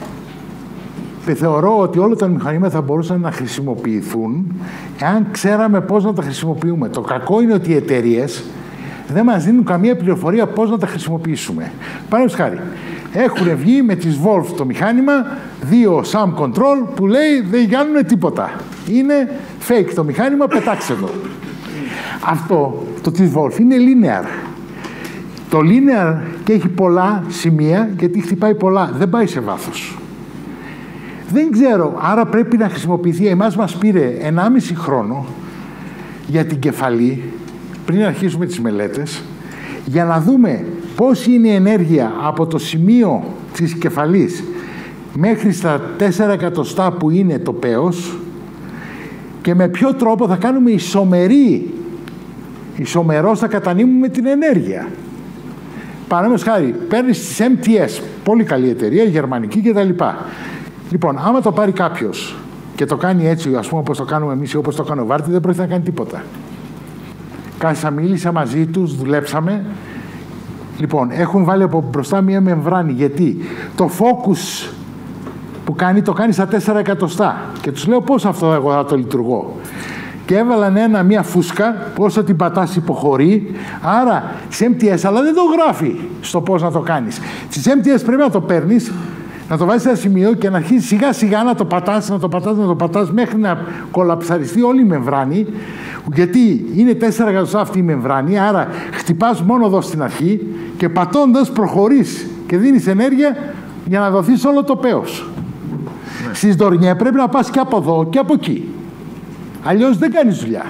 θεωρώ ότι όλα τα μηχανήματα θα μπορούσαν να χρησιμοποιηθούν εάν ξέραμε πώς να τα χρησιμοποιούμε. Το κακό είναι ότι οι εταιρείες δεν μας δίνουν καμία πληροφορία πώς να τα χρησιμοποιήσουμε. Παραδείγματος χάρη, έχουν βγει με τις Wolf το μηχάνημα, δύο SAM control που λέει δεν κάνουν τίποτα. Είναι fake το μηχάνημα, πετάξτε το. Αυτό το της Wolf είναι linear. Το linear και έχει πολλά σημεία γιατί χτυπάει πολλά, δεν πάει σε βάθος. Δεν ξέρω, άρα πρέπει να χρησιμοποιηθεί. Εμάς μας πήρε ενάμιση χρόνο για την κεφαλή, πριν αρχίσουμε τις μελέτες, για να δούμε πώς είναι η ενέργεια από το σημείο της κεφαλής μέχρι στα τέσσερα εκατοστά που είναι το πέος και με ποιο τρόπο θα κάνουμε ισομερή, ισομερώς θα κατανείμουμε την ενέργεια. Παραδείγματος χάρη, παίρνεις τις εμ τι ες, πολύ καλή εταιρεία, γερμανική κτλ. Λοιπόν, άμα το πάρει κάποιος και το κάνει έτσι, ας πούμε, όπως το κάνουμε εμείς ή όπως το κάνει ο Βάρτη, δεν πρόκειται να κάνει τίποτα. Κάσα, μίλησα μαζί τους, δουλέψαμε. Λοιπόν, έχουν βάλει από μπροστά μία μεμβράνη. Γιατί το focus που κάνει, το κάνει στα τέσσερα εκατοστά. Και τους λέω πώς αυτό εγώ θα το λειτουργώ. Και έβαλαν ένα, μία φούσκα, όσο την πατάς υποχωρεί, άρα στις εμ τι ες, αλλά δεν το γράφει στο πώς να το κάνεις. Στις εμ τι ες πρέπει να το παίρνεις, να το βάζεις σε ένα σημείο και να αρχίσεις σιγά σιγά να το πατάς, να το πατάς, να το πατάς, μέχρι να κολαψαριστεί όλη η μεμβράνη, γιατί είναι τέσσερα εκατοστά αυτή η μεμβράνη, άρα χτυπάς μόνο εδώ στην αρχή και πατώντας προχωρείς και δίνεις ενέργεια για να δοθείς όλο το πέος. Ναι. Στις Ντορνιέ πρέπει να πας και από εδώ και από εκεί. Αλλιώς δεν κάνεις δουλειά.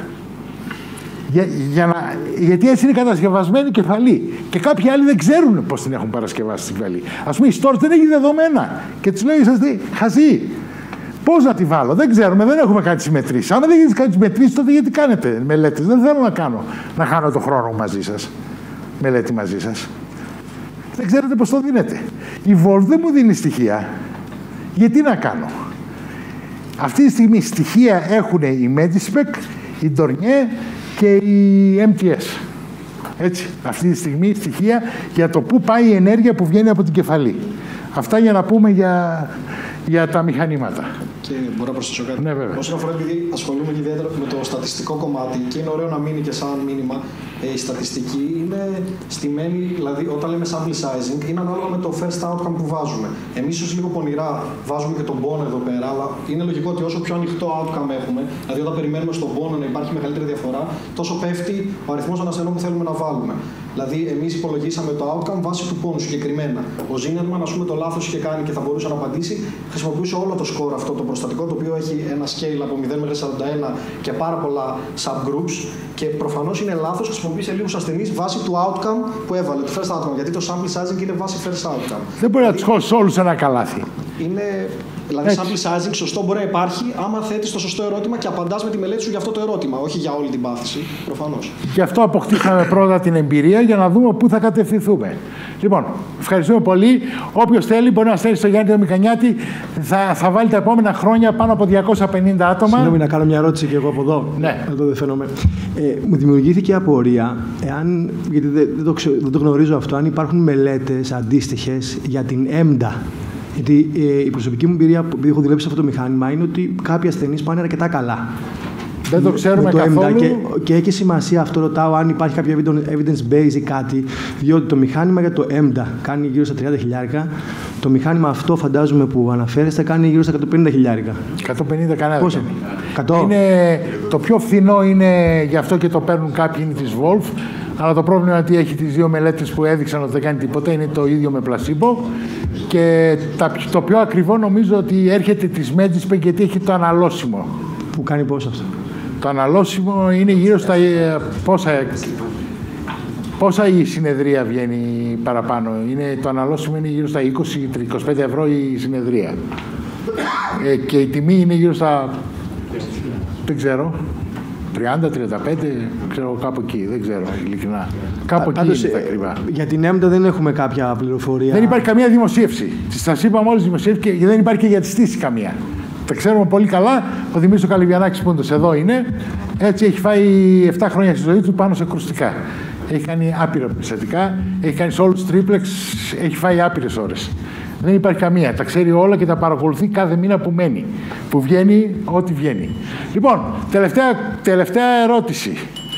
Για, για να, γιατί έτσι είναι κατασκευασμένη η κεφαλή. Και κάποιοι άλλοι δεν ξέρουν πώς την έχουν παρασκευάσει την κεφαλή. Ας πούμε, η Storch δεν έχει δεδομένα. Και τους λέει, είσαστε χαζοί. Πώς να τη βάλω, δεν ξέρουμε, δεν έχουμε κάνει τις μετρήσεις. Αν δεν έχετε κάνει τις μετρήσεις, τότε γιατί κάνετε μελέτες. Δεν θέλω να κάνω, να χάνω το χρόνο μαζί σας. Μελέτη μαζί σας. Δεν ξέρετε πώς το δίνετε. Η Wolf δεν μου δίνει στοιχεία. Γιατί να κάνω. Αυτή τη στιγμή στοιχεία έχουν η Medispec, η Dornier και η εμ τι ες. Έτσι, αυτή τη στιγμή στοιχεία για το πού πάει η ενέργεια που βγαίνει από την κεφαλή. Αυτά για να πούμε για, για τα μηχανήματα. Και μπορώ να προσθέσω κάτι. Ναι, βέβαια. Όσον αφορά, επειδή ασχολούμαι και ιδιαίτερα με το στατιστικό κομμάτι και είναι ωραίο να μείνει και σαν μήνυμα, ε, η στατιστική είναι στημένη, δηλαδή όταν λέμε sample sizing, είναι ανάλογα με το first outcome που βάζουμε. Εμείς ίσως λίγο πονηρά βάζουμε και τον πόνο εδώ πέρα, αλλά είναι λογικό ότι όσο πιο ανοιχτό outcome έχουμε, δηλαδή όταν περιμένουμε στον πόνο να υπάρχει μεγαλύτερη διαφορά, τόσο πέφτει ο αριθμός των ασθενών που θέλουμε να βάλουμε. Δηλαδή, εμείς υπολογίσαμε το outcome βάσει του πόνου συγκεκριμένα. Ο Ζίνερμαν, ας πούμε, το λάθος είχε κάνει και θα μπορούσε να απαντήσει, χρησιμοποιούσε όλο το score αυτό το προστατικό, το οποίο έχει ένα scale από μηδέν μέχρι σαράντα ένα και πάρα πολλά subgroups. Και προφανώς είναι λάθος, χρησιμοποίησε λίγους ασθενείς βάσει του outcome που έβαλε, του first outcome. Γιατί το sample sizing είναι βάσει first outcome. Δεν μπορεί να τους χώσει όλους ένα καλάθι. Είναι. Δηλαδή, sample sizing σωστό μπορεί να υπάρχει άμα θέτεις το σωστό ερώτημα και απαντάς με τη μελέτη σου για αυτό το ερώτημα, όχι για όλη την πάθηση, προφανώς. Γι' αυτό αποκτήσαμε πρώτα την εμπειρία για να δούμε πού θα κατευθυνθούμε. Λοιπόν, ευχαριστούμε πολύ. Όποιος θέλει μπορεί να στέλνει στο Γιάννη τον Μικανιάτη. Θα, θα βάλει τα επόμενα χρόνια πάνω από διακόσια πενήντα άτομα. Συγγνώμη, να κάνω μια ερώτηση και εγώ από εδώ. Ναι. Αυτό δεν φαίνομαι. Ε, μου δημιουργήθηκε απορία, εάν, γιατί δεν, δεν, το, δεν το γνωρίζω αυτό, αν υπάρχουν μελέτες αντίστοιχες για την έμντα. Γιατί ε, η προσωπική μου εμπειρία, επειδή έχω δουλέψει σε αυτό το μηχάνημα, είναι ότι κάποιοι ασθενείς πάνε αρκετά καλά. Δεν το ξέρουμε το καθόλου. Και, και έχει σημασία αυτό, ρωτάω αν υπάρχει κάποιο evidence base ή κάτι, διότι το μηχάνημα για το έμντα κάνει γύρω στα τριάντα χιλιάρικα. Το μηχάνημα αυτό, φαντάζομαι, που αναφέρεστε, κάνει γύρω στα εκατόν πενήντα χιλιάρικα. εκατόν πενήντα κανένα. Πόσο? Είναι, το πιο φθηνό είναι, γι' αυτό και το παίρνουν κάποιοι, είναι της Wolf. Αλλά το πρόβλημα είναι ότι έχει τις δύο μελέτες που έδειξαν ότι δεν κάνει τίποτα, είναι το ίδιο με πλασίμπο. Και τα, το πιο ακριβό νομίζω ότι έρχεται της Medispec γιατί έχει το αναλώσιμο. Που κάνει πόσο αυτό? Το αναλώσιμο είναι γύρω στα πόσα, πόσα η συνεδρία βγαίνει παραπάνω. Είναι, το αναλώσιμο είναι γύρω στα είκοσι με είκοσι πέντε ευρώ η συνεδρία. Ε, και η τιμή είναι γύρω στα, δεν ξέρω, τριάντα, τριάντα πέντε, ξέρω κάπου εκεί, δεν ξέρω ειλικρινά. Κάπου εκεί είναι τα ακριβά. Για την έμντα δεν έχουμε κάποια πληροφορία. Δεν υπάρχει καμία δημοσίευση. Σας είπαμε όλες τις δημοσίευσεις και δεν υπάρχει και για τη στήση καμία. Τα ξέρουμε πολύ καλά. Ο Δημήτρης ο Καλυβιανάκης που εδώ είναι. Έτσι έχει φάει επτά χρόνια στη ζωή του πάνω σε κρουστικά. Έχει κάνει άπειρα περιστατικά, έχει κάνει σε όλους τους τρίπλεξ, έχει φάει άπειρες ώρες. Δεν υπάρχει καμία. Τα ξέρει όλα και τα παρακολουθεί κάθε μήνα που μένει. Που βγαίνει ό,τι βγαίνει. Λοιπόν, τελευταία, τελευταία ερώτηση.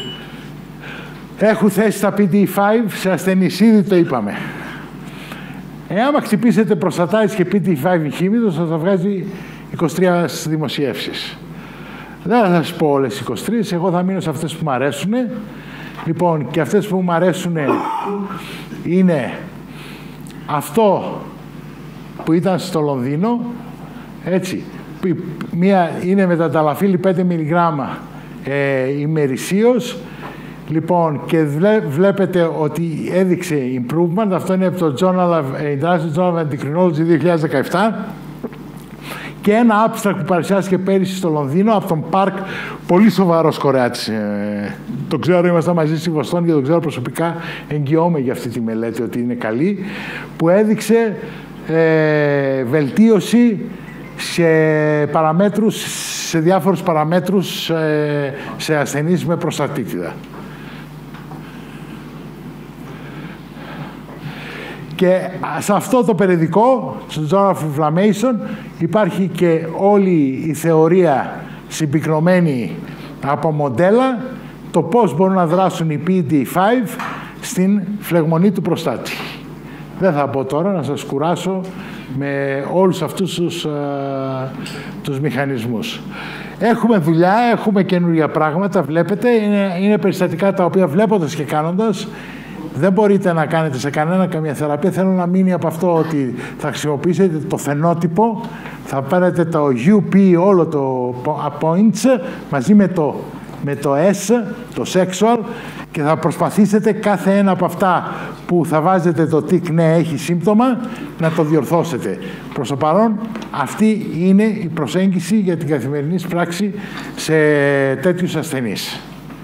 Έχουν θέσει τα πι ντι φάιβ σε ασθενείς, ήδη το είπαμε. Εάν χτυπήσετε προστατάρις και πι ντι φάιβ inhibitors, θα βγάζει είκοσι τρία δημοσιεύσεις. Δεν θα σας πω όλες τις είκοσι τρία, εγώ θα μείνω σε αυτές που μου αρέσουν. Λοιπόν, και αυτές που μου αρέσουν είναι αυτό που ήταν στο Λονδίνο, έτσι. Μία είναι με τα ταλαφίλη πέντε μιλιγκράμμα ε, ημερησίως. Λοιπόν, και βλέπετε ότι έδειξε improvement. Αυτό είναι από το Journal of, International Journal of Endocrinology δύο χιλιάδες δεκαεπτά. Και ένα abstract που παρουσιάστηκε πέρυσι στο Λονδίνο από τον Πάρκ, πολύ σοβαρός Κορεάτης. Ε, το ξέρω, ήμασταν μαζί στη Βοστόνη και το ξέρω προσωπικά, εγγυώμαι για αυτή τη μελέτη ότι είναι καλή, που έδειξε ε, βελτίωση σε παραμέτρους, σε διάφορους παραμέτρους ε, σε ασθενείς με προστατίτιδα. Και σε αυτό το περιοδικό, στο Journal of Inflammation, υπάρχει και όλη η θεωρία συμπυκνωμένη από μοντέλα, το πώς μπορούν να δράσουν οι πι ντι φάιβ στην φλεγμονή του προστάτη. Δεν θα πω τώρα να σας κουράσω με όλους αυτούς τους, α, τους μηχανισμούς. Έχουμε δουλειά, έχουμε καινούργια πράγματα, βλέπετε, είναι, είναι περιστατικά τα οποία βλέποντας και κάνοντας δεν μπορείτε να κάνετε σε κανένα καμία θεραπεία. Θέλω να μείνει από αυτό ότι θα χρησιμοποιήσετε το φαινότυπο, θα πάρετε το γιου πι, όλο το points, μαζί με το, με το S, το sexual, και θα προσπαθήσετε κάθε ένα από αυτά που θα βάζετε το τικ ναι έχει σύμπτωμα να το διορθώσετε. Προς το παρόν αυτή είναι η προσέγγιση για την καθημερινή πράξη σε τέτοιους ασθενείς.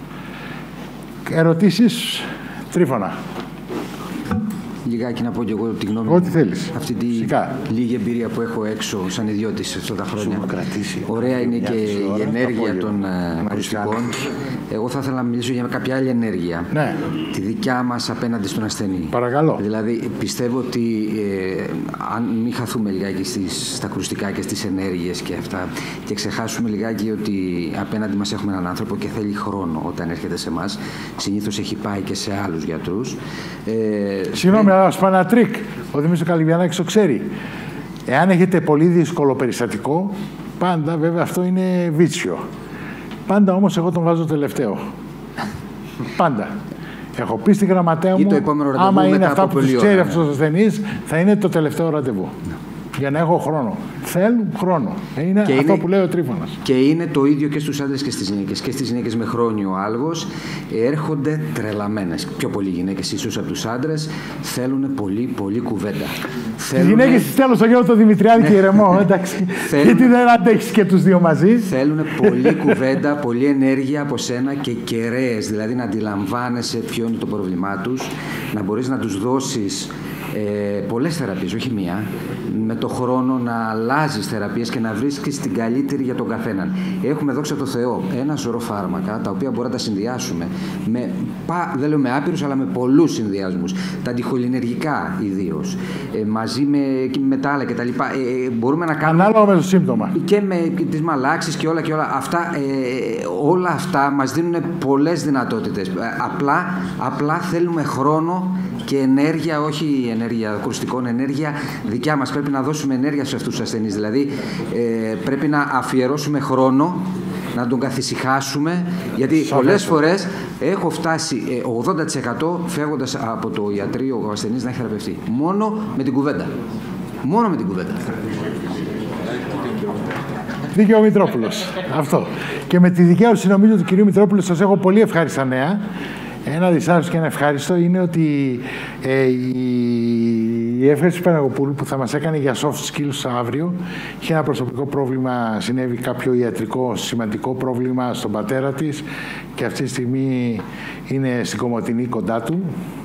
Ερωτήσεις, Τρίφωνα? Λιγάκι να πω και εγώ τη γνώμη μου. Ό,τι θέλεις. Αυτή τη Φυσικά. λίγη εμπειρία που έχω έξω σαν ιδιώτης αυτά τα χρόνια. Ωραία είναι και η ενέργεια των κρουστικών. Εγώ θα ήθελα να μιλήσω για κάποια άλλη ενέργεια. Ναι. Τη δικιά μας απέναντι στον ασθενή. Παρακαλώ. Δηλαδή πιστεύω ότι ε, αν μην χαθούμε λιγάκι στις, στα κρουστικά και στις ενέργειες και αυτά και ξεχάσουμε λιγάκι ότι απέναντι μας έχουμε έναν άνθρωπο και θέλει χρόνο όταν έρχεται σε εμάς. Συνήθως έχει πάει και σε άλλους γιατρούς. Ε, Συγγνώμη, αλλά ας πω ένα τρίκ. Ο Δημήτρης Καλυβιανάκης το ξέρει. Εάν έχετε πολύ δύσκολο περιστατικό, πάντα, βέβαια αυτό είναι βίτσιο. Πάντα όμως εγώ τον βάζω τελευταίο. Πάντα. Έχω πει στη γραμματέα μου, άμα είναι αυτά που τους ξέρει αυτός ο ασθενής, θα είναι το τελευταίο ραντεβού. Για να έχω χρόνο. Θέλουν χρόνο. Είναι και αυτό είναι, που λέει ο Τρίφωνας. Και είναι το ίδιο και στους άντρες και στις γυναίκες. Και στις γυναίκες με χρόνιο άλγος έρχονται τρελαμένες. Πιο πολλοί γυναίκες ίσως από τους άντρες θέλουν πολύ, πολύ κουβέντα. Οι γυναίκες θέλω στο γέρο το Δημητριάδη και ηρεμό. Εντάξει. Γιατί δεν αντέχεις και τους δύο μαζί. Θέλουν πολύ κουβέντα, πολλή ενέργεια από σένα και κεραίες. Δηλαδή να αντιλαμβάνεσαι ποιο είναι το πρόβλημά τους, να μπορείς να τους δώσεις Ε, πολλές θεραπείες, όχι μία, με το χρόνο να αλλάζεις θεραπείες και να βρίσκεις την καλύτερη για τον καθέναν. Έχουμε, δόξα τω Θεώ, ένα σωρό φάρμακα τα οποία μπορούμε να τα συνδυάσουμε με, δεν λέω με άπειρους, αλλά με πολλούς συνδυασμούς. Τα αντιχολινεργικά ιδίως, ε, μαζί με, με τα άλλα κτλ. Ε, μπορούμε να κάνουμε. Ανάλογα με το σύμπτωμα. Και με τις μαλάξεις και όλα και όλα. Αυτά, ε, όλα αυτά μας δίνουν πολλές δυνατότητες. Ε, απλά, απλά θέλουμε χρόνο και ενέργεια, όχι ενέργεια κρουστικών, ενέργεια δικιά μας. Πρέπει να δώσουμε ενέργεια σε αυτούς τους ασθενείς. Δηλαδή, ε, πρέπει να αφιερώσουμε χρόνο, να τον καθησυχάσουμε, γιατί Σαφές. πολλές φορές έχω φτάσει ε, ογδόντα τοις εκατό φεύγοντας από το ιατρείο ο ασθενής να έχει θεραπευτεί. Μόνο με την κουβέντα. Μόνο με την κουβέντα. Δίκαιο ο Μητρόπουλος. Αυτό. Και με τη δικαίωση νομίζω του κυρίου Μητρόπουλου σας έχω πολύ ευχάριστα νέα. Ένα δυσάρεστο και ένα ευχάριστο είναι ότι ε, η Εύχαρη Παναγοπούλου που θα μας έκανε για soft skills αύριο είχε ένα προσωπικό πρόβλημα, συνέβη κάποιο ιατρικό σημαντικό πρόβλημα στον πατέρα της και αυτή τη στιγμή είναι στην Κομοτηνή κοντά του.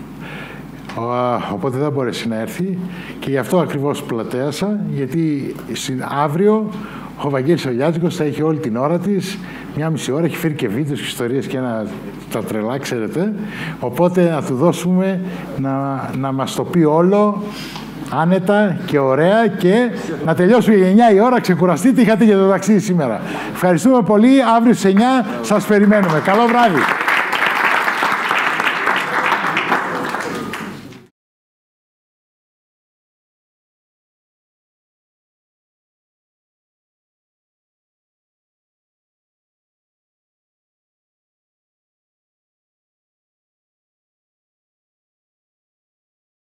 Οπότε δεν μπορέσει να έρθει και γι' αυτό ακριβώς πλατέασα, γιατί αύριο ο Βαγγέλης ο Λιάτζικος θα έχει όλη την ώρα της, μια μισή ώρα, έχει φέρει και βίντεο και ιστορίες και ένα τα τρελά, ξέρετε. Οπότε να του δώσουμε να, να μας το πει όλο άνετα και ωραία και να τελειώσουμε για εννιά η ώρα, ξεκουραστείτε, είχατε για το ταξίδι σήμερα. Ευχαριστούμε πολύ, αύριο στις εννιά σας περιμένουμε. Καλό βράδυ.